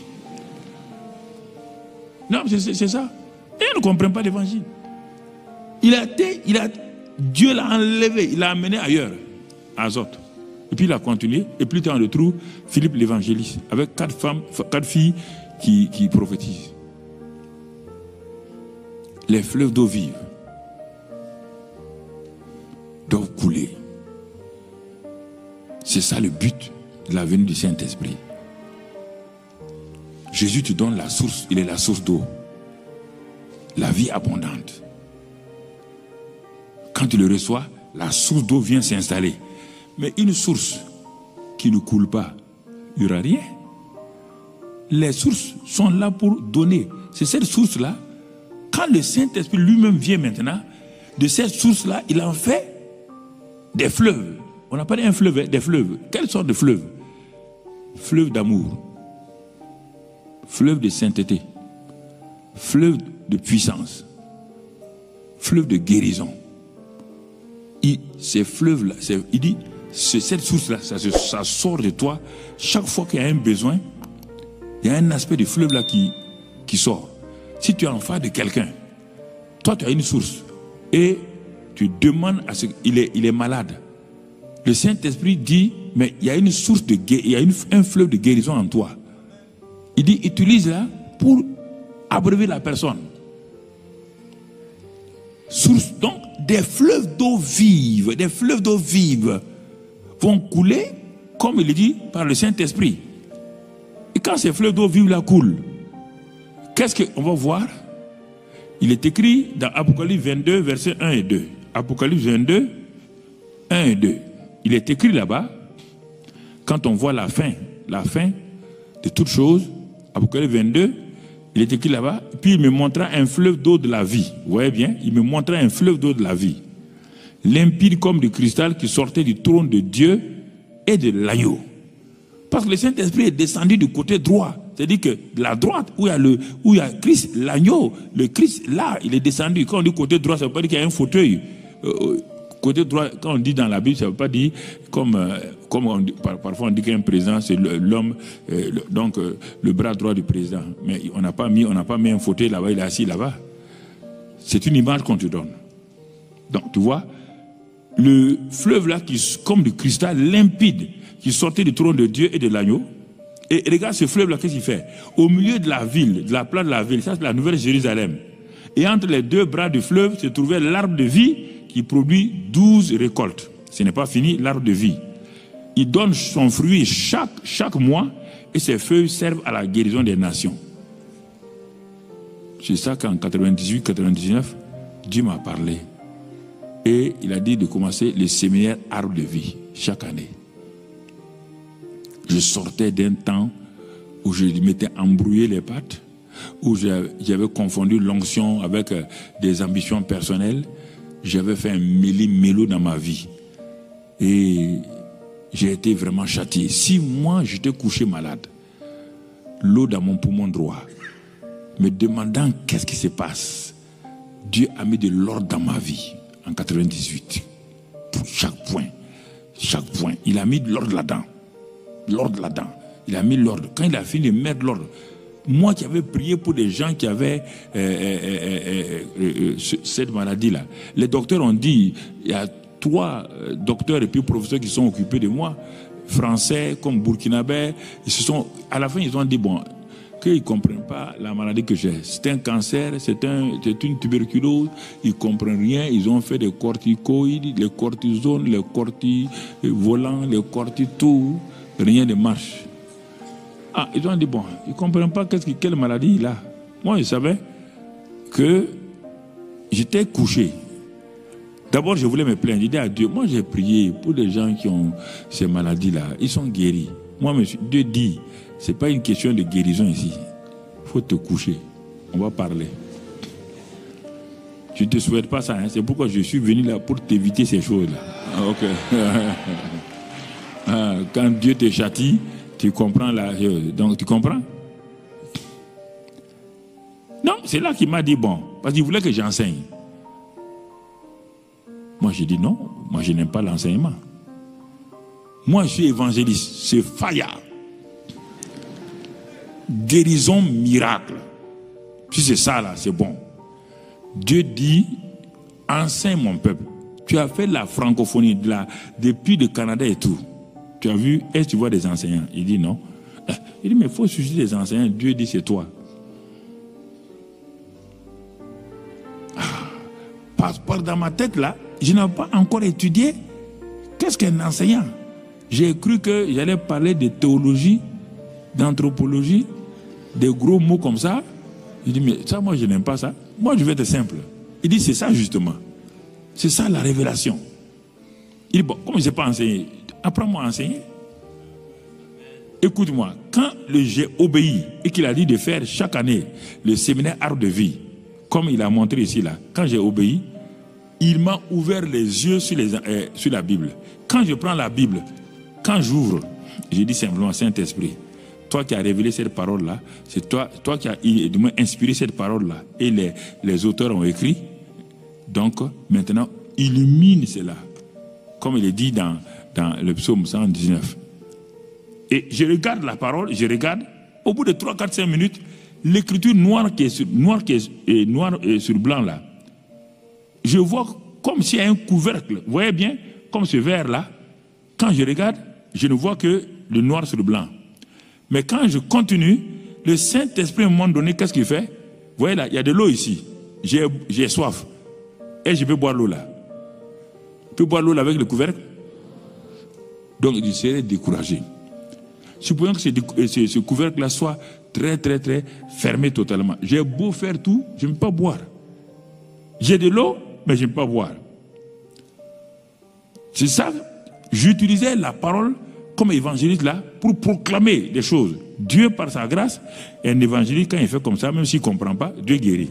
Non, c'est ça. Et ils ne comprennent pas l'évangile. Il a été, il a, Dieu l'a enlevé, il l'a amené ailleurs, à Azote. Et puis il a continué, et plus tard on le trouve, Philippe l'évangéliste, avec quatre femmes, quatre filles qui, qui prophétisent. Les fleuves d'eau vive doivent couler. C'est ça le but de la venue du Saint-Esprit. Jésus te donne la source, il est la source d'eau. La vie abondante. Quand tu le reçois, la source d'eau vient s'installer. Mais une source qui ne coule pas, il n'y aura rien. Les sources sont là pour donner. C'est cette source-là. Quand le Saint-Esprit lui-même vient maintenant, de cette source-là, il en fait des fleuves. On n'a pas dit un fleuve, des fleuves. Quelle sorte de fleuves? Fleuve d'amour, fleuve de sainteté, fleuve de puissance, fleuve de guérison. Il, ces fleuves-là, il dit, cette source-là, ça, ça sort de toi. Chaque fois qu'il y a un besoin, il y a un aspect du fleuve-là qui, qui sort. Si tu es en face de quelqu'un, toi tu as une source et tu demandes à ce qu'il est, il est malade. Le Saint-Esprit dit, mais il y a une source de il y a une, un fleuve de guérison en toi. Il dit, utilise-la pour abreuver la personne. Source, donc, des fleuves d'eau vive, des fleuves d'eau vive vont couler, comme il dit, par le Saint-Esprit. Et quand ces fleuves d'eau vive là coulent, qu'est-ce qu'on va voir? Il est écrit dans Apocalypse vingt-deux, versets un et deux. Apocalypse vingt-deux, un et deux. Il est écrit là-bas, quand on voit la fin, la fin de toutes choses, Apocalypse vingt-deux, il est écrit là-bas, puis il me montra un fleuve d'eau de la vie. Vous voyez bien, il me montra un fleuve d'eau de la vie, limpide comme du cristal qui sortait du trône de Dieu et de l'agneau. Parce que le Saint-Esprit est descendu du côté droit. C'est-à-dire que de la droite, où il y a, le, où il y a Christ, l'agneau, le Christ, là, il est descendu. Quand on dit côté droit, ça ne veut pas dire qu'il y a un fauteuil. Euh, côté droit, quand on dit dans la Bible, ça ne veut pas dire, comme, euh, comme on dit, par, parfois on dit qu'un président, c'est l'homme, euh, le, donc euh, le bras droit du président. Mais on n'a pas mis, on n'a pas mis un fauteuil là-bas, il est assis là-bas. C'est une image qu'on te donne. Donc, tu vois, le fleuve là, qui, comme du cristal limpide, qui sortait du trône de Dieu et de l'agneau. Et regarde ce fleuve-là, qu'est-ce qu'il fait? Au milieu de la ville, de la place de la ville, ça c'est la Nouvelle Jérusalem. Et entre les deux bras du fleuve se trouvait l'arbre de vie qui produit douze récoltes. Ce n'est pas fini, l'arbre de vie. Il donne son fruit chaque, chaque mois et ses feuilles servent à la guérison des nations. C'est ça qu'en quatre-vingt-dix-huit quatre-vingt-dix-neuf, Dieu m'a parlé. Et il a dit de commencer le séminaire arbre de vie chaque année. Je sortais d'un temps où je m'étais embrouillé les pattes, où j'avais confondu l'onction avec des ambitions personnelles. J'avais fait un méli-mélo dans ma vie. Et j'ai été vraiment châtié. Si moi, j'étais couché malade, l'eau dans mon poumon droit, me demandant qu'est-ce qui se passe, Dieu a mis de l'ordre dans ma vie en quatre-vingt-dix-huit. Pour chaque point, chaque point. Il a mis de l'ordre là-dedans. L'ordre là-dedans. Il a mis l'ordre. Quand il a fini de mettre l'ordre, moi qui avais prié pour des gens qui avaient euh, euh, euh, euh, euh, cette maladie-là, les docteurs ont dit, il y a trois euh, docteurs et puis professeurs qui sont occupés de moi, français comme burkinabé, ils se sont, à la fin ils ont dit, bon, qu'ils ne comprennent pas la maladie que j'ai. C'est un cancer, c'est un, c'est une tuberculose, ils ne comprennent rien, ils ont fait des corticoïdes, les cortisones, les cortivolants, les corti tout, rien ne marche. Ah, ils ont dit, bon, ils ne comprennent pas qu'est-ce que, quelle maladie il a. Moi, je savais que j'étais couché. D'abord, je voulais me plaindre. Je dis à Dieu, moi j'ai prié pour les gens qui ont ces maladies-là. Ils sont guéris. Moi, monsieur, Dieu dit, ce n'est pas une question de guérison ici. Il faut te coucher. On va parler. Je ne te souhaite pas ça. Hein. C'est pourquoi je suis venu là pour t'éviter ces choses-là. Ah, ok. Ah, quand Dieu te châtie, tu comprends la chose. Donc, tu comprends? Non, c'est là qu'il m'a dit, bon, parce qu'il voulait que j'enseigne. Moi, j'ai dit non, moi, je n'aime pas l'enseignement. Moi, je suis évangéliste, c'est faya. Guérison, miracle. Si c'est ça, là, c'est bon. Dieu dit, enseigne mon peuple. Tu as fait la francophonie de la, depuis le Canada et tout. Tu as vu, est-ce que tu vois des enseignants? Il dit non. Il dit, mais il faut susciter des enseignants. Dieu dit, c'est toi. Ah, parce que dans ma tête, là, je n'ai pas encore étudié. Qu'est-ce qu'un enseignant? J'ai cru que j'allais parler de théologie, d'anthropologie, des gros mots comme ça. Il dit, mais ça, moi, je n'aime pas ça. Moi, je vais être simple. Il dit, c'est ça, justement. C'est ça, la révélation. Il dit, bon, comme je ne sais pas enseigner, apprends-moi à enseigner. Écoute-moi, quand j'ai obéi et qu'il a dit de faire chaque année le séminaire Art de vie, comme il a montré ici, là, quand j'ai obéi, il m'a ouvert les yeux sur, les, euh, sur la Bible. Quand je prends la Bible, quand j'ouvre, je dis simplement, Saint-Esprit, toi qui as révélé cette parole-là, c'est toi, toi qui as du moins inspiré cette parole-là, et les, les auteurs ont écrit. Donc, maintenant, illumine cela, comme il est dit dans, dans le psaume cent dix-neuf. Et je regarde la parole, je regarde, au bout de trois, quatre, cinq minutes, l'écriture noire qui est sur, noire qui est, est, noire est sur blanc là, je vois comme s'il y a un couvercle. Vous voyez bien, comme ce verre-là, quand je regarde, je ne vois que le noir sur le blanc. Mais quand je continue, le Saint-Esprit, à un moment donné, qu'est-ce qu'il fait? Vous voyez là, il y a de l'eau ici. J'ai soif. Et je peux boire l'eau là. Je peux boire l'eau avec le couvercle. Donc, je serai découragé. Supposons que ce, ce, ce couvercle-là soit très, très, très fermé totalement. J'ai beau faire tout, je ne peux pas boire. J'ai de l'eau, mais je ne peux pas boire. C'est ça. J'utilisais la parole comme évangéliste là pour proclamer des choses. Dieu, par sa grâce, et un évangéliste, quand il fait comme ça, même s'il ne comprend pas, Dieu guérit.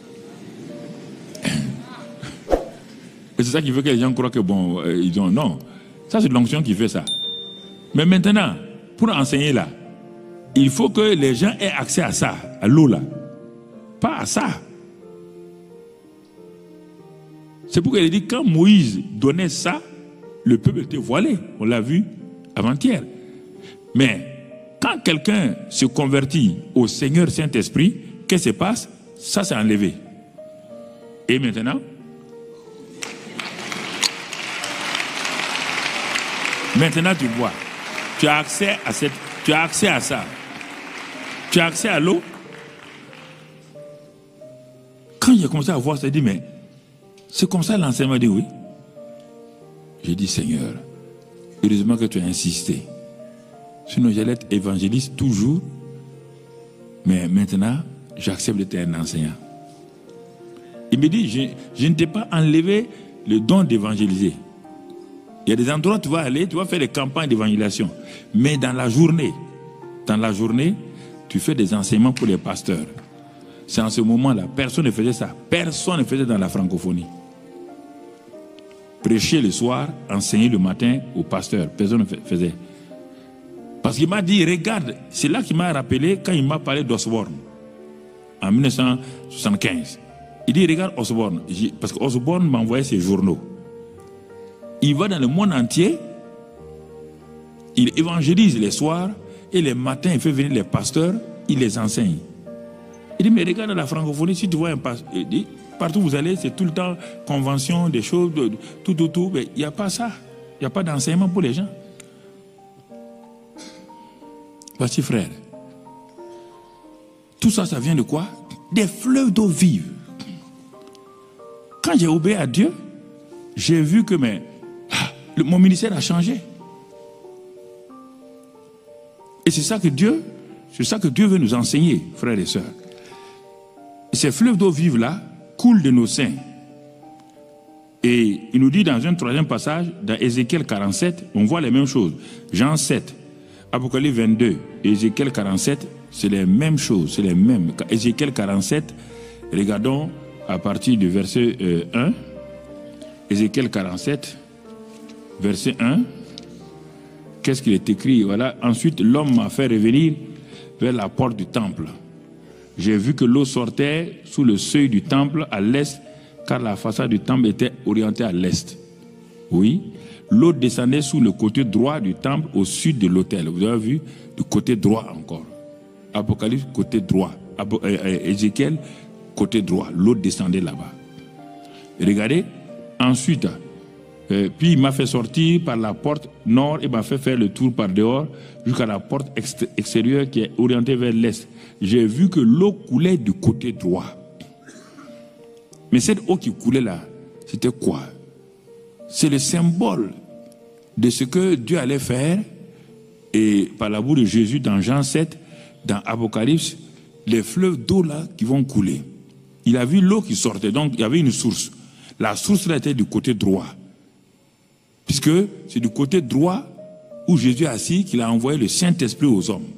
Et c'est ça qui fait que les gens croient que bon, euh, ils ont. Non. Ça, c'est l'onction qui fait ça. Mais maintenant, pour enseigner là, il faut que les gens aient accès à ça, à l'eau là. Pas à ça. C'est pourquoi il dit, quand Moïse donnait ça, le peuple était voilé. On l'a vu avant-hier. Mais quand quelqu'un se convertit au Seigneur Saint-Esprit, qu'est-ce qui se passe? Ça, c'est enlevé. Et maintenant, maintenant tu vois, tu as accès à cette, tu as accès à ça. Tu as accès à l'eau. Quand j'ai commencé à voir ça, j'ai dit, mais c'est comme ça l'enseignement dit oui. J'ai dit, Seigneur, heureusement que tu as insisté. Sinon, j'allais être évangéliste toujours. Mais maintenant, j'accepte d'être un enseignant. Il me dit, je, je ne t'ai pas enlevé le don d'évangéliser. Il y a des endroits où tu vas aller, tu vas faire des campagnes d'évangélisation. Mais dans la journée, dans la journée, tu fais des enseignements pour les pasteurs. C'est en ce moment-là, personne ne faisait ça. Personne ne faisait dans la francophonie. prêcher le soir, enseigner le matin au pasteur. Personne ne faisait. Parce qu'il m'a dit, regarde, c'est là qu'il m'a rappelé quand il m'a parlé d'Osborne, en mille neuf cent soixante-quinze. Il dit, regarde Osborne, parce qu'Osborne m'a envoyé ses journaux. Il va dans le monde entier, il évangélise les soirs, et les matins, il fait venir les pasteurs, il les enseigne. Il dit, mais regarde la francophonie, si tu vois un pasteur, il dit, partout où vous allez, c'est tout le temps convention, des choses, de, tout, tout, tout. Mais il n'y a pas ça. Il n'y a pas d'enseignement pour les gens. Voici, frère. Tout ça, ça vient de quoi? Des fleuves d'eau vive. Quand j'ai obéi à Dieu, j'ai vu que mais, le, mon ministère a changé. Et c'est ça que Dieu, c'est ça que Dieu veut nous enseigner, frères et sœurs. Et ces fleuves d'eau vive là coulent de nos seins. Et il nous dit dans un troisième passage, dans Ézéchiel quarante-sept, on voit les mêmes choses. Jean sept, Apocalypse vingt-deux, Ézéchiel quarante-sept, c'est les mêmes choses, c'est les mêmes. Ézéchiel quarante-sept, regardons à partir du verset euh, un. Ézéchiel quarante-sept, verset un. Qu'est-ce qu'il est écrit? Voilà. Ensuite, l'homme m'a fait revenir vers la porte du temple. J'ai vu que l'eau sortait sous le seuil du temple à l'est, car la façade du temple était orientée à l'est. Oui. L'eau descendait sous le côté droit du temple au sud de l'autel. Vous avez vu? Du côté droit encore. Apocalypse, côté droit. Ézéchiel, côté droit. L'eau descendait là-bas. Regardez. Ensuite, euh, puis il m'a fait sortir par la porte nord et m'a fait faire le tour par dehors jusqu'à la porte extérieure qui est orientée vers l'est. J'ai vu que l'eau coulait du côté droit. Mais cette eau qui coulait là, c'était quoi? C'est le symbole de ce que Dieu allait faire. Et par la bouche de Jésus dans Jean sept, dans Apocalypse, les fleuves d'eau là qui vont couler. Il a vu l'eau qui sortait, donc il y avait une source. La source là était du côté droit. Puisque c'est du côté droit où Jésus est assis qu'il a envoyé le Saint-Esprit aux hommes.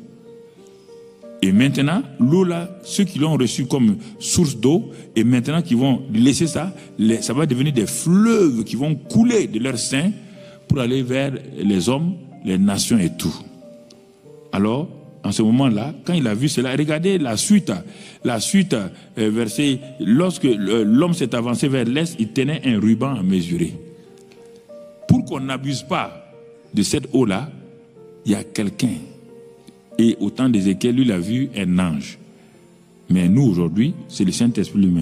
Et maintenant, l'eau là, ceux qui l'ont reçu comme source d'eau, et maintenant qu'ils vont laisser ça, les, ça va devenir des fleuves qui vont couler de leur sein pour aller vers les hommes, les nations et tout. Alors, en ce moment-là, quand il a vu cela, regardez la suite, la suite, euh, verset, lorsque l'homme s'est avancé vers l'est, il tenait un ruban à mesurer. Pour qu'on n'abuse pas de cette eau-là, il y a quelqu'un. Et au temps d'Ézéchiel, lui, il a vu un ange. Mais nous, aujourd'hui, c'est le Saint-Esprit lui-même.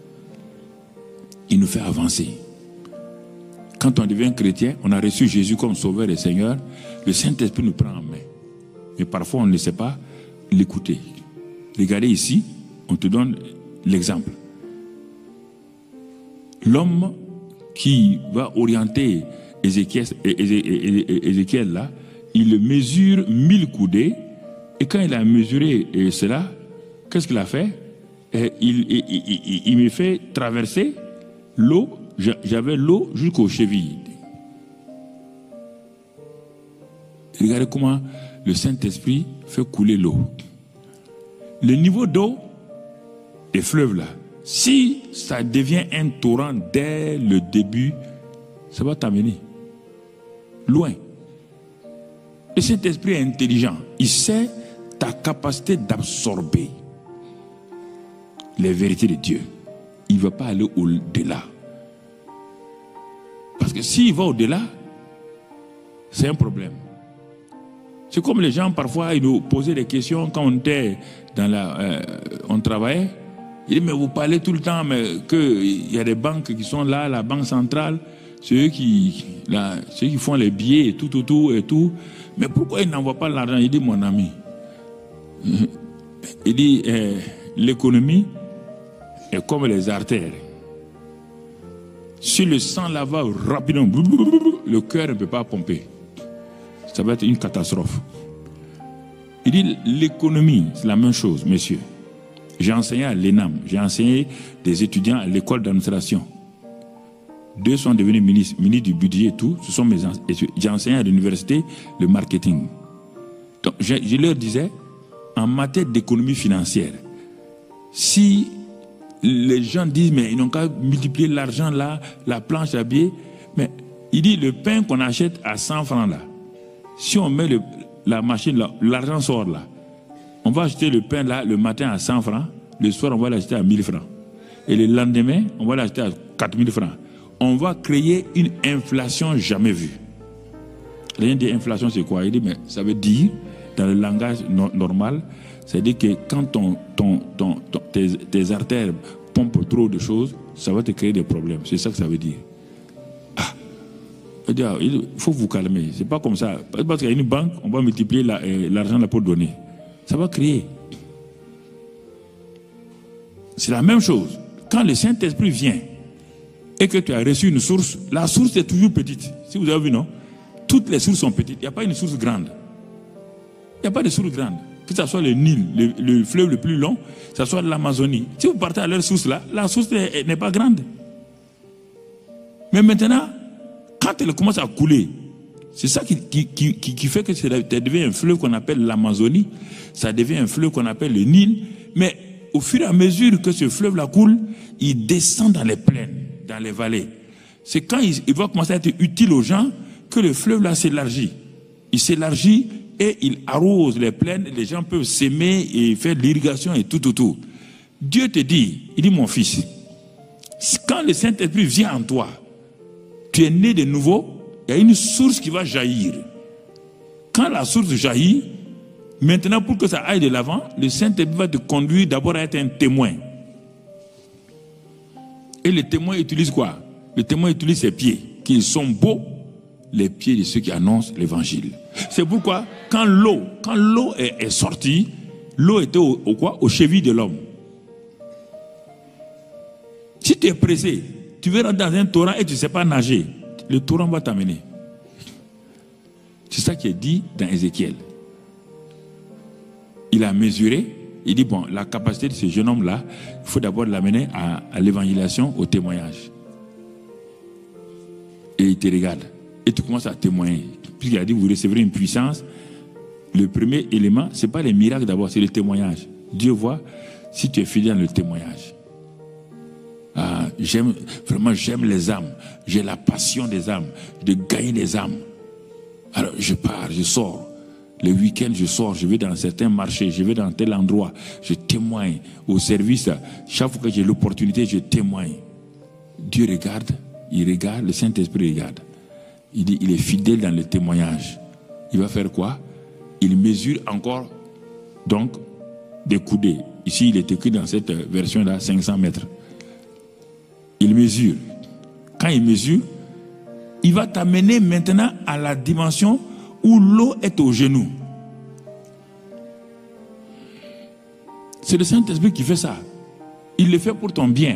Il nous fait avancer. Quand on devient chrétien, on a reçu Jésus comme sauveur et Seigneur, le Saint-Esprit nous prend en main. Mais parfois, on ne sait pas l'écouter. Regardez ici, on te donne l'exemple. L'homme qui va orienter Ézéchiel, Ézéchiel là, il mesure mille coudées. Et quand il a mesuré cela, qu'est-ce qu'il a fait? il, il, il, il me fait traverser l'eau. J'avais l'eau jusqu'aux chevilles. Regardez comment le Saint-Esprit fait couler l'eau. Le niveau d'eau des fleuves là, si ça devient un torrent dès le début, ça va t'amener loin. Et cet esprit est intelligent. Il sait ta capacité d'absorber les vérités de Dieu. Il ne va pas aller au-delà. Parce que s'il va au-delà, c'est un problème. C'est comme les gens, parfois, ils nous posaient des questions quand on était dans la... Euh, on travaillait. Ils disaient, mais vous parlez tout le temps qu'il y a des banques qui sont là, la banque centrale, ceux qui, là, ceux qui font les billets et tout, tout, tout, et tout. Mais pourquoi ils n'envoient pas l'argent? Il dit, mon ami, il dit, euh, l'économie est comme les artères. Si le sang là va rapidement, le cœur ne peut pas pomper. Ça va être une catastrophe. Il dit, l'économie, c'est la même chose, messieurs. J'ai enseigné à l'E N A M, j'ai enseigné des étudiants à l'école d'administration. Deux sont devenus ministres, ministres du budget et tout. Ce sont mes étudiants. J'ai enseigné à l'université le marketing. Donc, je, je leur disais, en matière d'économie financière, si les gens disent, mais ils n'ont qu'à multiplier l'argent là, la planche à billets, mais Il dit le pain qu'on achète à cent francs là, si on met le, la machine là, l'argent sort là. On va acheter le pain là le matin à cent francs, le soir on va l'acheter à mille francs. Et le lendemain, on va l'acheter à quatre mille francs. On va créer une inflation jamais vue. Rien dit inflation c'est quoi? Il dit mais ça veut dire, dans le langage no normal, c'est-à-dire que quand ton, ton, ton, ton, tes, tes artères pompent trop de choses, ça va te créer des problèmes. C'est ça que ça veut dire. Ah, il faut vous calmer. C'est pas comme ça. Parce qu'il y a une banque, on va multiplier l'argent la, pour donner. Ça va créer. C'est la même chose. Quand le Saint-Esprit vient et que tu as reçu une source, la source est toujours petite. Si vous avez vu, non? Toutes les sources sont petites. Il n'y a pas une source grande. Il n'y a pas de source grande. Que ce soit le Nil, le, le fleuve le plus long, que ce soit l'Amazonie. Si vous partez à leur source là, la source n'est pas grande. Mais maintenant, quand elle commence à couler, c'est ça qui, qui, qui, qui fait que ça devient un fleuve qu'on appelle l'Amazonie, ça devient un fleuve qu'on appelle le Nil, mais au fur et à mesure que ce fleuve-là coule, il descend dans les plaines, dans les vallées. C'est quand il, il va commencer à être utile aux gens que le fleuve-là s'élargit. Il s'élargit et il arrose les plaines, les gens peuvent s'aimer et faire de l'irrigation et tout, tout, tout. Dieu te dit, il dit mon fils, quand le Saint-Esprit vient en toi, tu es né de nouveau, il y a une source qui va jaillir. Quand la source jaillit, maintenant pour que ça aille de l'avant, le Saint-Esprit va te conduire d'abord à être un témoin. Et le témoin utilise quoi? Le témoin utilise ses pieds, qui sont beaux, les pieds de ceux qui annoncent l'évangile. C'est pourquoi quand l'eau, quand l'eau est, est sortie, l'eau était au, au quoi? Aux chevilles de l'homme. Si tu es pressé, tu veux rentrer dans un torrent et tu ne sais pas nager, le torrent va t'amener. C'est ça qui est dit dans Ézéchiel. Il a mesuré, il dit bon, la capacité de ce jeune homme-là, il faut d'abord l'amener à, à l'évangélisation, au témoignage. Et il te regarde. Et tu commences à témoigner. Puisqu'il a dit, vous recevrez une puissance. Le premier élément, ce n'est pas les miracles d'abord, c'est le témoignage. Dieu voit si tu es fidèle dans le témoignage. Ah, j'aime, vraiment, j'aime les âmes. J'ai la passion des âmes, de gagner des âmes. Alors, je pars, je sors. Le week-end, je sors, je vais dans certains marchés, je vais dans tel endroit, je témoigne au service. Chaque fois que j'ai l'opportunité, je témoigne. Dieu regarde, il regarde, le Saint-Esprit regarde. Il dit, il est fidèle dans le témoignage. Il va faire quoi? Il mesure encore, donc, des coudées. Ici, il est écrit dans cette version-là, cinq cents mètres. Il mesure. Quand il mesure, il va t'amener maintenant à la dimension où l'eau est au genou. C'est le Saint-Esprit qui fait ça. Il le fait pour ton bien.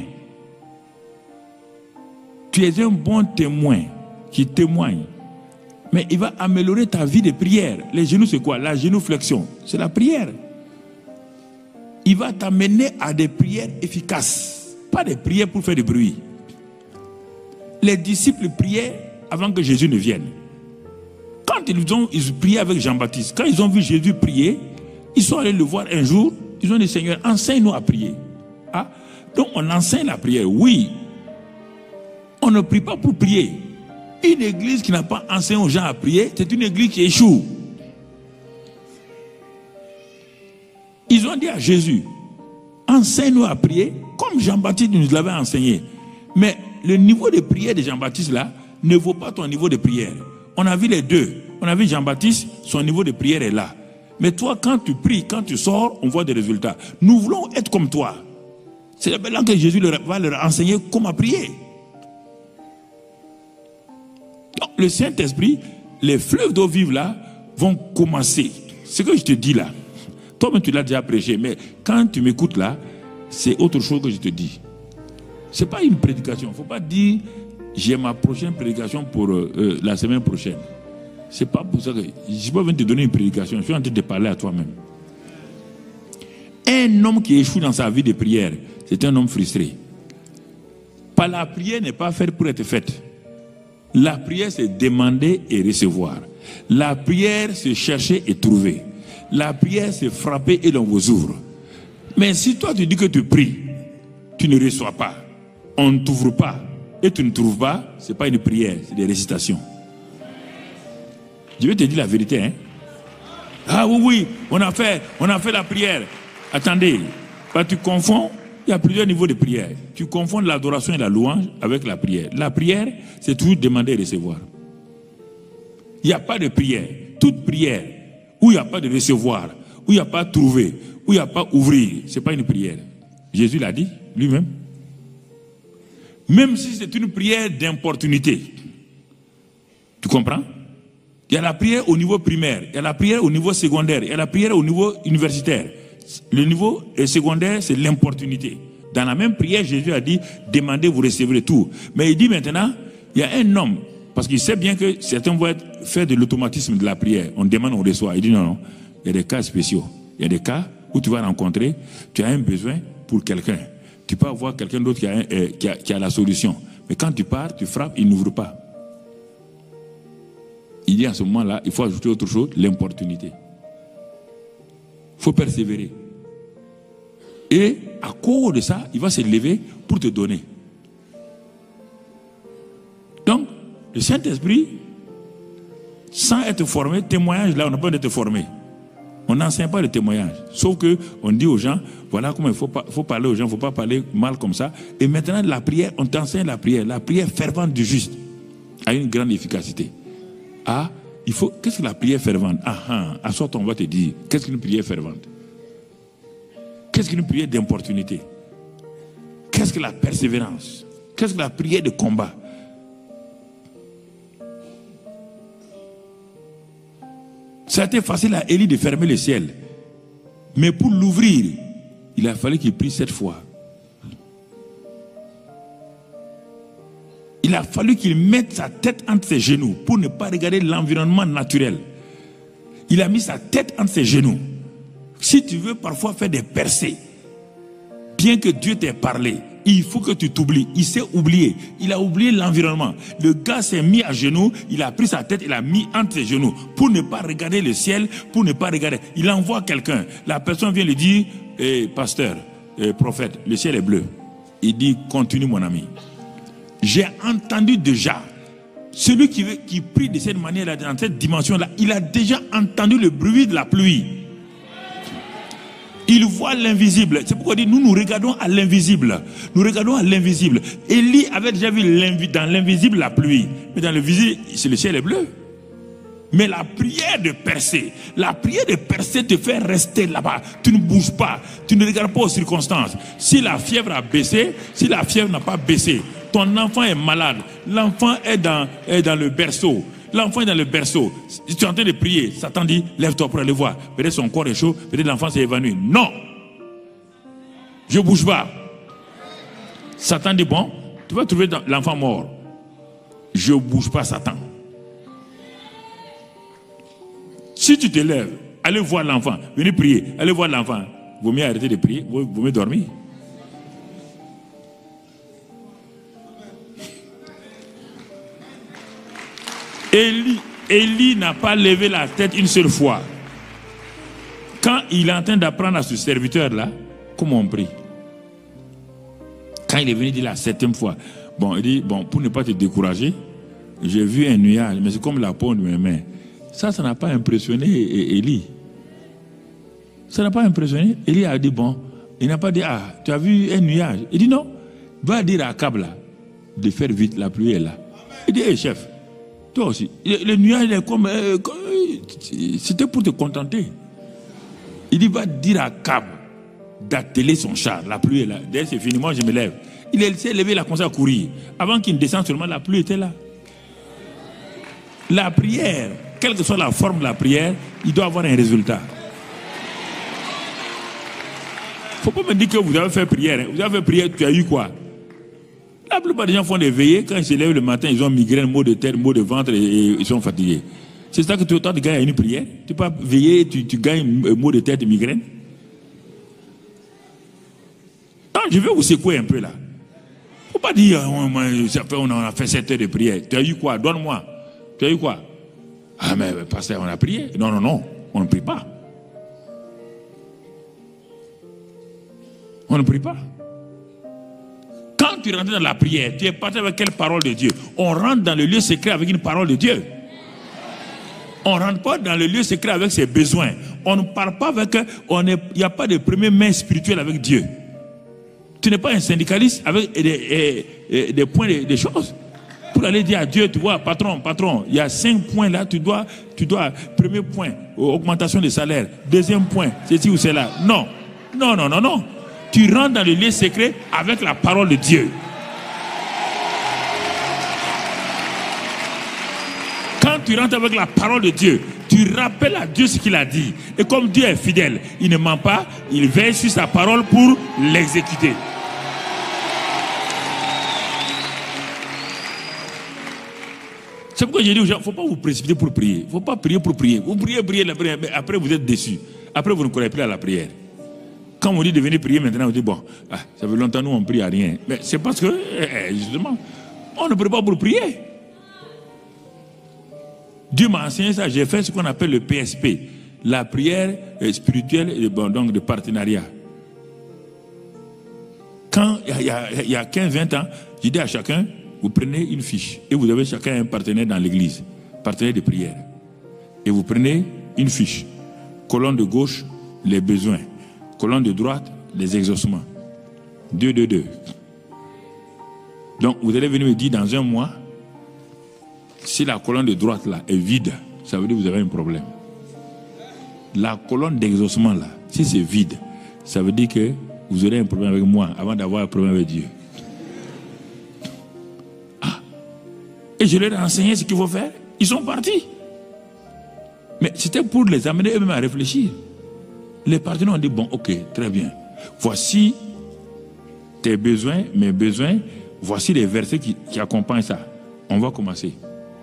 Tu es un bon témoin qui témoigne. Mais il va améliorer ta vie de prière. Les genoux, c'est quoi? La génuflexion, c'est la prière. Il va t'amener à des prières efficaces. Pas des prières pour faire du bruit. Les disciples priaient avant que Jésus ne vienne. Quand ils ont ils priaient avec Jean-Baptiste, quand ils ont vu Jésus prier, ils sont allés le voir un jour, ils ont dit, Seigneur, enseigne-nous à prier. Ah, donc on enseigne la prière, oui. On ne prie pas pour prier. Une église qui n'a pas enseigné aux gens à prier, c'est une église qui échoue. Ils ont dit à Jésus, enseigne-nous à prier, comme Jean-Baptiste nous l'avait enseigné. Mais le niveau de prière de Jean-Baptiste là, ne vaut pas ton niveau de prière. On a vu les deux. On a vu Jean-Baptiste, son niveau de prière est là. Mais toi, quand tu pries, quand tu sors, on voit des résultats. Nous voulons être comme toi. C'est là que Jésus va leur enseigner comment prier. Donc, le Saint-Esprit, les fleuves d'eau vive là, vont commencer. Ce que je te dis là, toi-même tu l'as déjà prêché, mais quand tu m'écoutes là, c'est autre chose que je te dis. Ce n'est pas une prédication. Il ne faut pas dire, j'ai ma prochaine prédication pour euh, la semaine prochaine. Ce n'est pas pour ça que je ne suis pas venu te donner une prédication. Je suis en train de parler à toi-même. Un homme qui échoue dans sa vie de prière, c'est un homme frustré. Pas la prière n'est pas faite pour être faite. La prière, c'est demander et recevoir. La prière, c'est chercher et trouver. La prière, c'est frapper et l'on vous ouvre. Mais si toi, tu dis que tu pries, tu ne reçois pas, on ne t'ouvre pas, et tu ne trouves pas, ce n'est pas une prière, c'est des récitations. Je vais te dire la vérité. Hein? Ah oui, oui, on a fait, on a fait la prière. Attendez, bah, tu confonds, il y a plusieurs niveaux de prière. Tu confonds l'adoration et la louange avec la prière. La prière, c'est toujours demander et recevoir. Il n'y a pas de prière. Toute prière où il n'y a pas de recevoir, où il n'y a pas de trouver, où il n'y a pas ouvrir, ce n'est pas une prière. Jésus l'a dit lui-même. Même si c'est une prière d'importunité. Tu comprends? Il y a la prière au niveau primaire, il y a la prière au niveau secondaire, il y a la prière au niveau universitaire. Le niveau secondaire, c'est l'importunité. Dans la même prière, Jésus a dit, demandez, vous recevrez tout. Mais il dit maintenant, il y a un homme, parce qu'il sait bien que certains vont être, faire de l'automatisme de la prière. On demande, on reçoit. Il dit non, non, il y a des cas spéciaux. Il y a des cas où tu vas rencontrer, tu as un besoin pour quelqu'un. Tu peux avoir quelqu'un d'autre qui, euh, qui, qui a la solution. Mais quand tu pars, tu frappes, il n'ouvre pas. Il dit à ce moment-là, il faut ajouter autre chose, l'importunité. Il faut persévérer. Et à cause de ça, il va se lever pour te donner. Donc, le Saint-Esprit, sans être formé, témoignage, là, on n'a pas d'être formé. On n'enseigne pas le témoignage. Sauf qu'on dit aux gens, voilà comment il faut, faut parler aux gens, il ne faut pas parler mal comme ça. Et maintenant, la prière, on t'enseigne la prière. La prière fervente du juste a une grande efficacité. Ah, il faut. Qu'est-ce que la prière fervente? Ah, ah, à sort, on va te dire. Qu'est-ce qu'une prière fervente? Qu'est-ce qu'une prière d'importunité? Qu'est-ce que la persévérance? Qu'est-ce que la prière de combat? Ça a été facile à Élie de fermer le ciel. Mais pour l'ouvrir, il a fallu qu'il prie sept fois. Il a fallu qu'il mette sa tête entre ses genoux pour ne pas regarder l'environnement naturel. Il a mis sa tête entre ses genoux. Si tu veux parfois faire des percées, bien que Dieu t'ait parlé, il faut que tu t'oublies. Il s'est oublié. Il a oublié l'environnement. Le gars s'est mis à genoux, il a pris sa tête, il a mis entre ses genoux pour ne pas regarder le ciel, pour ne pas regarder. Il envoie quelqu'un. La personne vient lui dire, eh, pasteur, eh, prophète, le ciel est bleu. Il dit, continue mon ami. J'ai entendu déjà, celui qui, veut, qui prie de cette manière-là, dans cette dimension-là, il a déjà entendu le bruit de la pluie. Il voit l'invisible. C'est pourquoi dit, nous nous regardons à l'invisible. Nous regardons à l'invisible. Élie avait déjà vu dans l'invisible la pluie. Mais dans le visible, le ciel est bleu. Mais la prière de percer, la prière de percer te fait rester là-bas. Tu ne bouges pas. Tu ne regardes pas aux circonstances. Si la fièvre a baissé, si la fièvre n'a pas baissé, ton enfant est malade. L'enfant est dans, est dans le berceau. L'enfant est dans le berceau. Si tu es en train de prier, Satan dit, lève-toi pour aller voir. Peut-être son corps est chaud, peut-être l'enfant s'est évanoui. Non. Je ne bouge pas. Satan dit, bon, tu vas trouver l'enfant mort. Je ne bouge pas, Satan. Si tu te lèves, allez voir l'enfant, venez prier, allez voir l'enfant. Vaut mieux arrêter de prier, vaut, vaut mieux dormir. Élie, Élie n'a pas levé la tête une seule fois. Quand il est en train d'apprendre à ce serviteur-là, comment on prie? Quand il est venu dire la septième fois, bon, il dit, bon, pour ne pas te décourager, j'ai vu un nuage, mais c'est comme la paume de mes mains. Ça, ça n'a pas impressionné Élie. Ça n'a pas impressionné. Élie a dit, bon, il n'a pas dit, ah, tu as vu un nuage? Il dit, non, va dire à Akab là, de faire vite, la pluie est là. Il dit, hé hey, chef, toi aussi, le, le nuage est comme, euh, comme c'était pour te contenter. Il dit, va dire à Akab d'atteler son char, la pluie est là. Dès c'est fini, moi je me lève. Il s'est levé, il a commencé à courir. Avant qu'il ne descende seulement, la pluie était là. La prière, quelle que soit la forme de la prière, il doit avoir un résultat. Il ne faut pas me dire que vous avez fait prière. Hein. Vous avez fait prière, tu as eu quoi? La plupart des gens font des veillées. Quand ils se lèvent le matin, ils ont migraine, maux de tête, maux de ventre et, et ils sont fatigués. C'est ça que tu autant de gagner à une prière. Tu peux pas veiller, tu, tu gagnes maux de tête et migraine. Non, je vais vous secouer un peu là. Il ne faut pas dire, on, ça fait, on a fait sept heures de prière. Tu as eu quoi? Donne-moi. Tu as eu quoi? Ah mais pasteur, on a prié. Non, non, non, on ne prie pas. On ne prie pas. Quand tu rentres dans la prière, tu es parti avec quelle parole de Dieu? On rentre dans le lieu secret avec une parole de Dieu. On ne rentre pas dans le lieu secret avec ses besoins. On ne parle pas avec... Il n'y a pas de première main spirituelle avec Dieu. Tu n'es pas un syndicaliste avec des, des, des, des points, des, des choses. Pour aller dire à Dieu, tu vois, patron, patron, il y a cinq points là, tu dois, tu dois, premier point, augmentation des salaires. Deuxième point, c'est ci ou c'est là. Non, non, non, non, non. Tu rentres dans le lieu secret avec la parole de Dieu. Quand tu rentres avec la parole de Dieu, tu rappelles à Dieu ce qu'il a dit. Et comme Dieu est fidèle, il ne ment pas, il veille sur sa parole pour l'exécuter. C'est pourquoi j'ai dit aux gens, il ne faut pas vous précipiter pour prier. Il ne faut pas prier pour prier. Vous priez, priez la prière, mais après vous êtes déçus. Après vous ne croyez plus à la prière. Quand on dit de venir prier maintenant, on dit, bon, ah, ça fait longtemps nous on ne prie à rien. Mais c'est parce que, justement, on ne prie pas pour prier. Dieu m'a enseigné ça, j'ai fait ce qu'on appelle le P S P, la prière spirituelle et bon, donc de partenariat. Quand il y a, y a quinze vingt ans, j'ai dit à chacun, vous prenez une fiche et vous avez chacun un partenaire dans l'église, partenaire de prière. Et vous prenez une fiche, colonne de gauche, les besoins, colonne de droite, les exaucements. Deux, deux, deux. Donc vous allez venir me dire dans un mois, si la colonne de droite là est vide, ça veut dire que vous avez un problème. La colonne d'exaucement là, si c'est vide, ça veut dire que vous aurez un problème avec moi avant d'avoir un problème avec Dieu. Ah. Et je leur ai enseigné ce qu'il faut faire. Ils sont partis. Mais c'était pour les amener eux-mêmes à réfléchir. Les partenaires ont dit, bon, ok, très bien. Voici tes besoins, mes besoins. Voici les versets qui, qui accompagnent ça. On va commencer.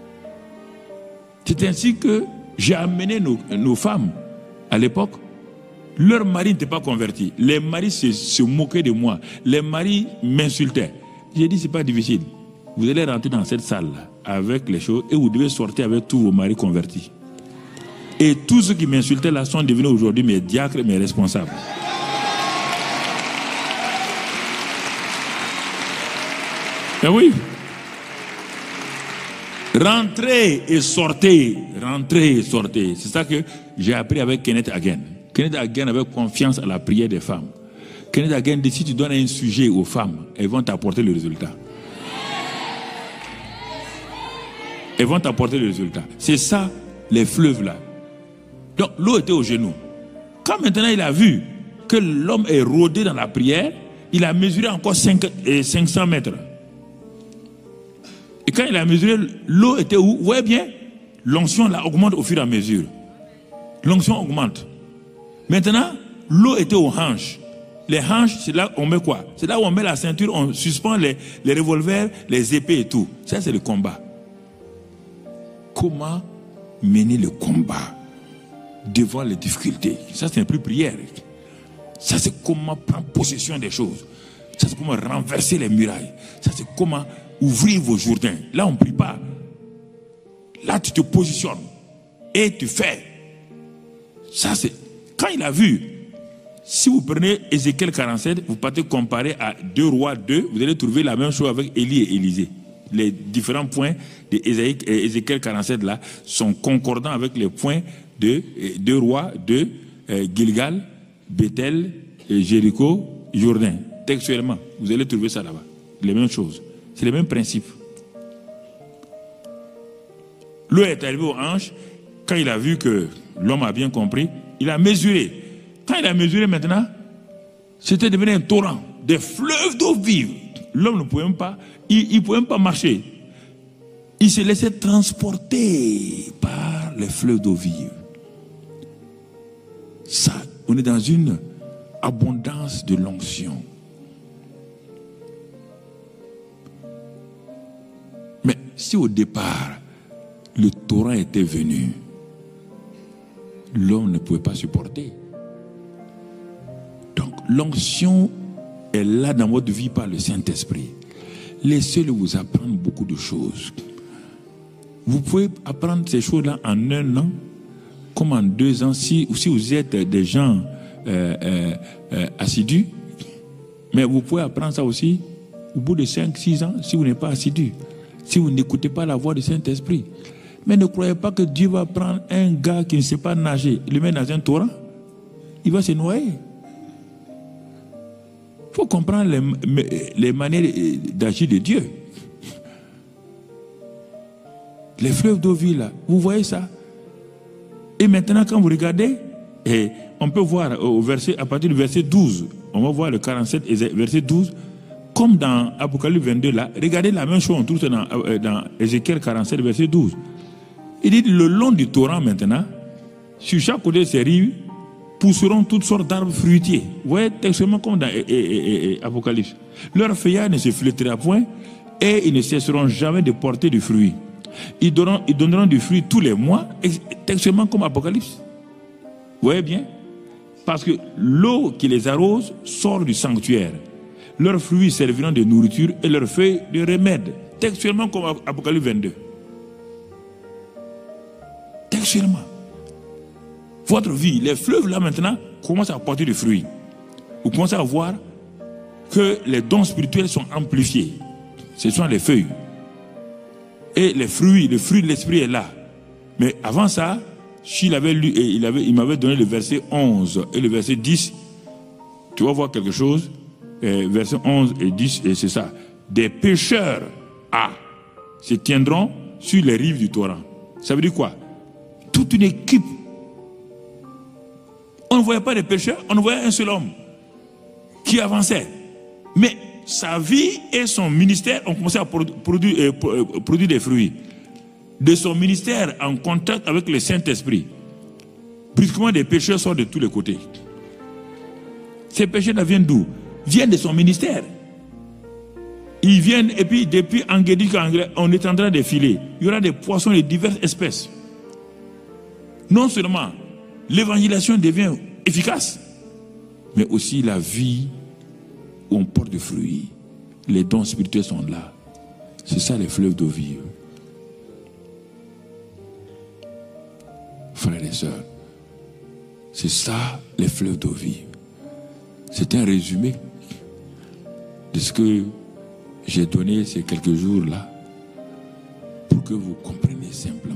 C'est ainsi que j'ai amené nos, nos femmes à l'époque. Leurs maris n'étaient pas convertis. Les maris se, se moquaient de moi. Les maris m'insultaient. J'ai dit, c'est pas difficile. Vous allez rentrer dans cette salle-là avec les choses et vous devez sortir avec tous vos maris convertis. Et tous ceux qui m'insultaient là sont devenus aujourd'hui mes diacres, mes responsables. Eh oui. Rentrez et sortez, rentrez et sortez. C'est ça que j'ai appris avec Kenneth Hagin. Kenneth Hagin avait confiance à la prière des femmes. Kenneth Hagin dit, si tu donnes un sujet aux femmes, elles vont t'apporter le résultat. Elles vont t'apporter le résultat. C'est ça, les fleuves là. Donc l'eau était au genou. Quand maintenant il a vu que l'homme est rodé dans la prière, il a mesuré encore cinq cents mètres. Et quand il a mesuré, l'eau était où? Vous voyez bien, l'onction là augmente au fur et à mesure. L'onction augmente. Maintenant, l'eau était aux hanches. Les hanches, c'est là où on met quoi? C'est là où on met la ceinture, on suspend les, les revolvers, les épées et tout. Ça, c'est le combat. Comment mener le combat devant les difficultés? Ça, c'est plus prière. Ça, c'est comment prendre possession des choses. Ça, c'est comment renverser les murailles. Ça, c'est comment ouvrir vos jourdains. Là, on ne prie pas. Là, tu te positionnes et tu fais. Ça, c'est... Quand il a vu, si vous prenez Ézéchiel quarante-sept, vous partez comparer à deux rois deux, vous allez trouver la même chose avec Élie et Élisée. Les différents points de Ézéchiel quarante-sept là sont concordants avec les points de deux rois de Gilgal, Bethel, Jéricho, Jourdain. Textuellement, vous allez trouver ça là-bas. Les mêmes choses. C'est les mêmes principes. L'eau est arrivée aux hanches. Quand il a vu que l'homme a bien compris, il a mesuré. Quand il a mesuré maintenant, c'était devenu un torrent, des fleuves d'eau vive. L'homme ne pouvait même pas, il ne pouvait même pas marcher. Il se laissait transporter par les fleuves d'eau vive. Ça, on est dans une abondance de l'onction. Mais si au départ, le torrent était venu, l'homme ne pouvait pas supporter. Donc, l'onction est là dans votre vie par le Saint-Esprit. Laissez-le vous apprendre beaucoup de choses. Vous pouvez apprendre ces choses-là en un an, comme en deux ans, si, si vous êtes des gens euh, euh, euh, assidus. Mais vous pouvez apprendre ça aussi au bout de cinq six ans, si vous n'êtes pas assidu, si vous n'écoutez pas la voix du Saint-Esprit. Mais ne croyez pas que Dieu va prendre un gars qui ne sait pas nager, le mettre dans un torrent, il va se noyer. Il faut comprendre les, les manières d'agir de Dieu. Les fleuves d'eau vive là, vous voyez ça? Et maintenant, quand vous regardez, et on peut voir au verset, à partir du verset douze, on va voir le quarante-sept, verset douze, comme dans Apocalypse vingt-deux là, regardez la même chose, on trouve dans, dans Ézéchiel quarante-sept, verset douze. Il dit, le long du torrent maintenant, sur chaque côté de ces rives, pousseront toutes sortes d'arbres fruitiers. Vous voyez, textuellement comme dans et, et, et, Apocalypse. Leur feuillage ne se flétrira point et ils ne cesseront jamais de porter du fruit. Ils donneront, ils donneront du fruit tous les mois, textuellement comme Apocalypse. Vous voyez bien? Parce que l'eau qui les arrose sort du sanctuaire. Leurs fruits serviront de nourriture et leurs feuilles de remède. Textuellement comme Apocalypse vingt-deux. Textuellement. Votre vie, les fleuves là maintenant commencent à porter du fruit. Vous commencez à voir que les dons spirituels sont amplifiés. Ce sont les feuilles. Et les fruits, le fruit de l'esprit est là. Mais avant ça, s'il avait lu, et il, avait, il m'avait donné le verset onze et le verset dix, tu vas voir quelque chose, euh, verset onze et dix, et c'est ça. Des pêcheurs, ah, se tiendront sur les rives du torrent. Ça veut dire quoi? Toute une équipe. On ne voyait pas de pêcheurs, on ne voyait un seul homme qui avançait. Mais sa vie et son ministère ont commencé à produ produire, euh, produire des fruits. De son ministère en contact avec le Saint-Esprit, brusquement des pécheurs sortent de tous les côtés. Ces pécheurs viennent d'où? Viennent de son ministère. Ils viennent et puis depuis Engedi, on est en train de filer. Il y aura des poissons de diverses espèces. Non seulement l'évangélisation devient efficace, mais aussi la vie où on porte des fruits. Les dons spirituels sont là. C'est ça les fleuves d'eau vive. Frères et sœurs, c'est ça les fleuves d'eau vive. C'est un résumé de ce que j'ai donné ces quelques jours-là pour que vous compreniez simplement.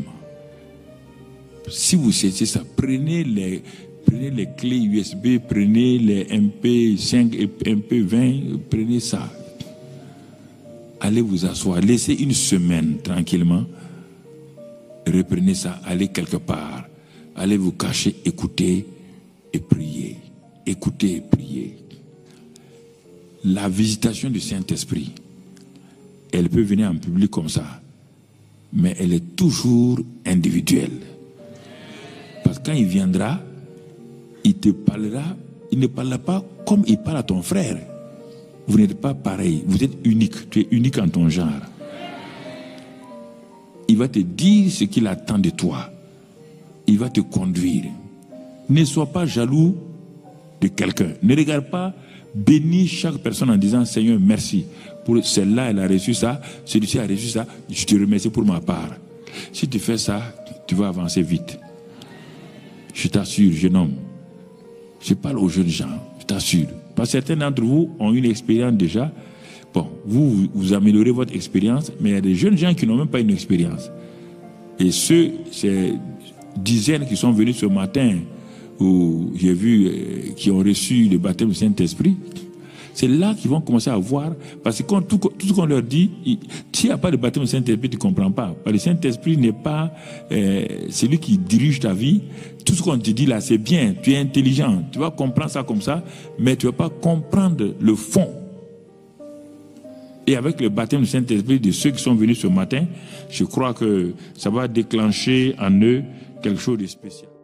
Si vous cherchez ça, prenez les, prenez les clés U S B, prenez les M P cinq et M P vingt, prenez ça. Allez vous asseoir, laissez une semaine tranquillement, reprenez ça, allez quelque part. Allez vous cacher, écoutez et priez. Écoutez et priez. La visitation du Saint-Esprit, elle peut venir en public comme ça, mais elle est toujours individuelle. Parce que quand il viendra, il te parlera, il ne parlera pas comme il parle à ton frère. Vous n'êtes pas pareil, vous êtes unique, tu es unique en ton genre. Il va te dire ce qu'il attend de toi. Il va te conduire. Ne sois pas jaloux de quelqu'un. Ne regarde pas, bénis chaque personne en disant Seigneur, merci. Pour celle-là, elle a reçu ça, celui-ci a reçu ça, je te remercie pour ma part. Si tu fais ça, tu vas avancer vite. Je t'assure, jeune homme. Je parle aux jeunes gens, je t'assure. Parce que certains d'entre vous ont une expérience déjà. Bon, vous, vous, vous améliorez votre expérience, mais il y a des jeunes gens qui n'ont même pas une expérience. Et ceux, c'est dizaines qui sont venus ce matin, où j'ai vu, euh, qui ont reçu le baptême du Saint-Esprit, c'est là qu'ils vont commencer à voir, parce que quand tout, tout ce qu'on leur dit, s'il n'y a pas de baptême du Saint-Esprit, tu ne comprends pas. Parce que le Saint-Esprit n'est pas euh, celui qui dirige ta vie. Tout ce qu'on te dit là, c'est bien, tu es intelligent, tu vas comprendre ça comme ça, mais tu ne vas pas comprendre le fond. Et avec le baptême du Saint-Esprit de ceux qui sont venus ce matin, je crois que ça va déclencher en eux quelque chose de spécial.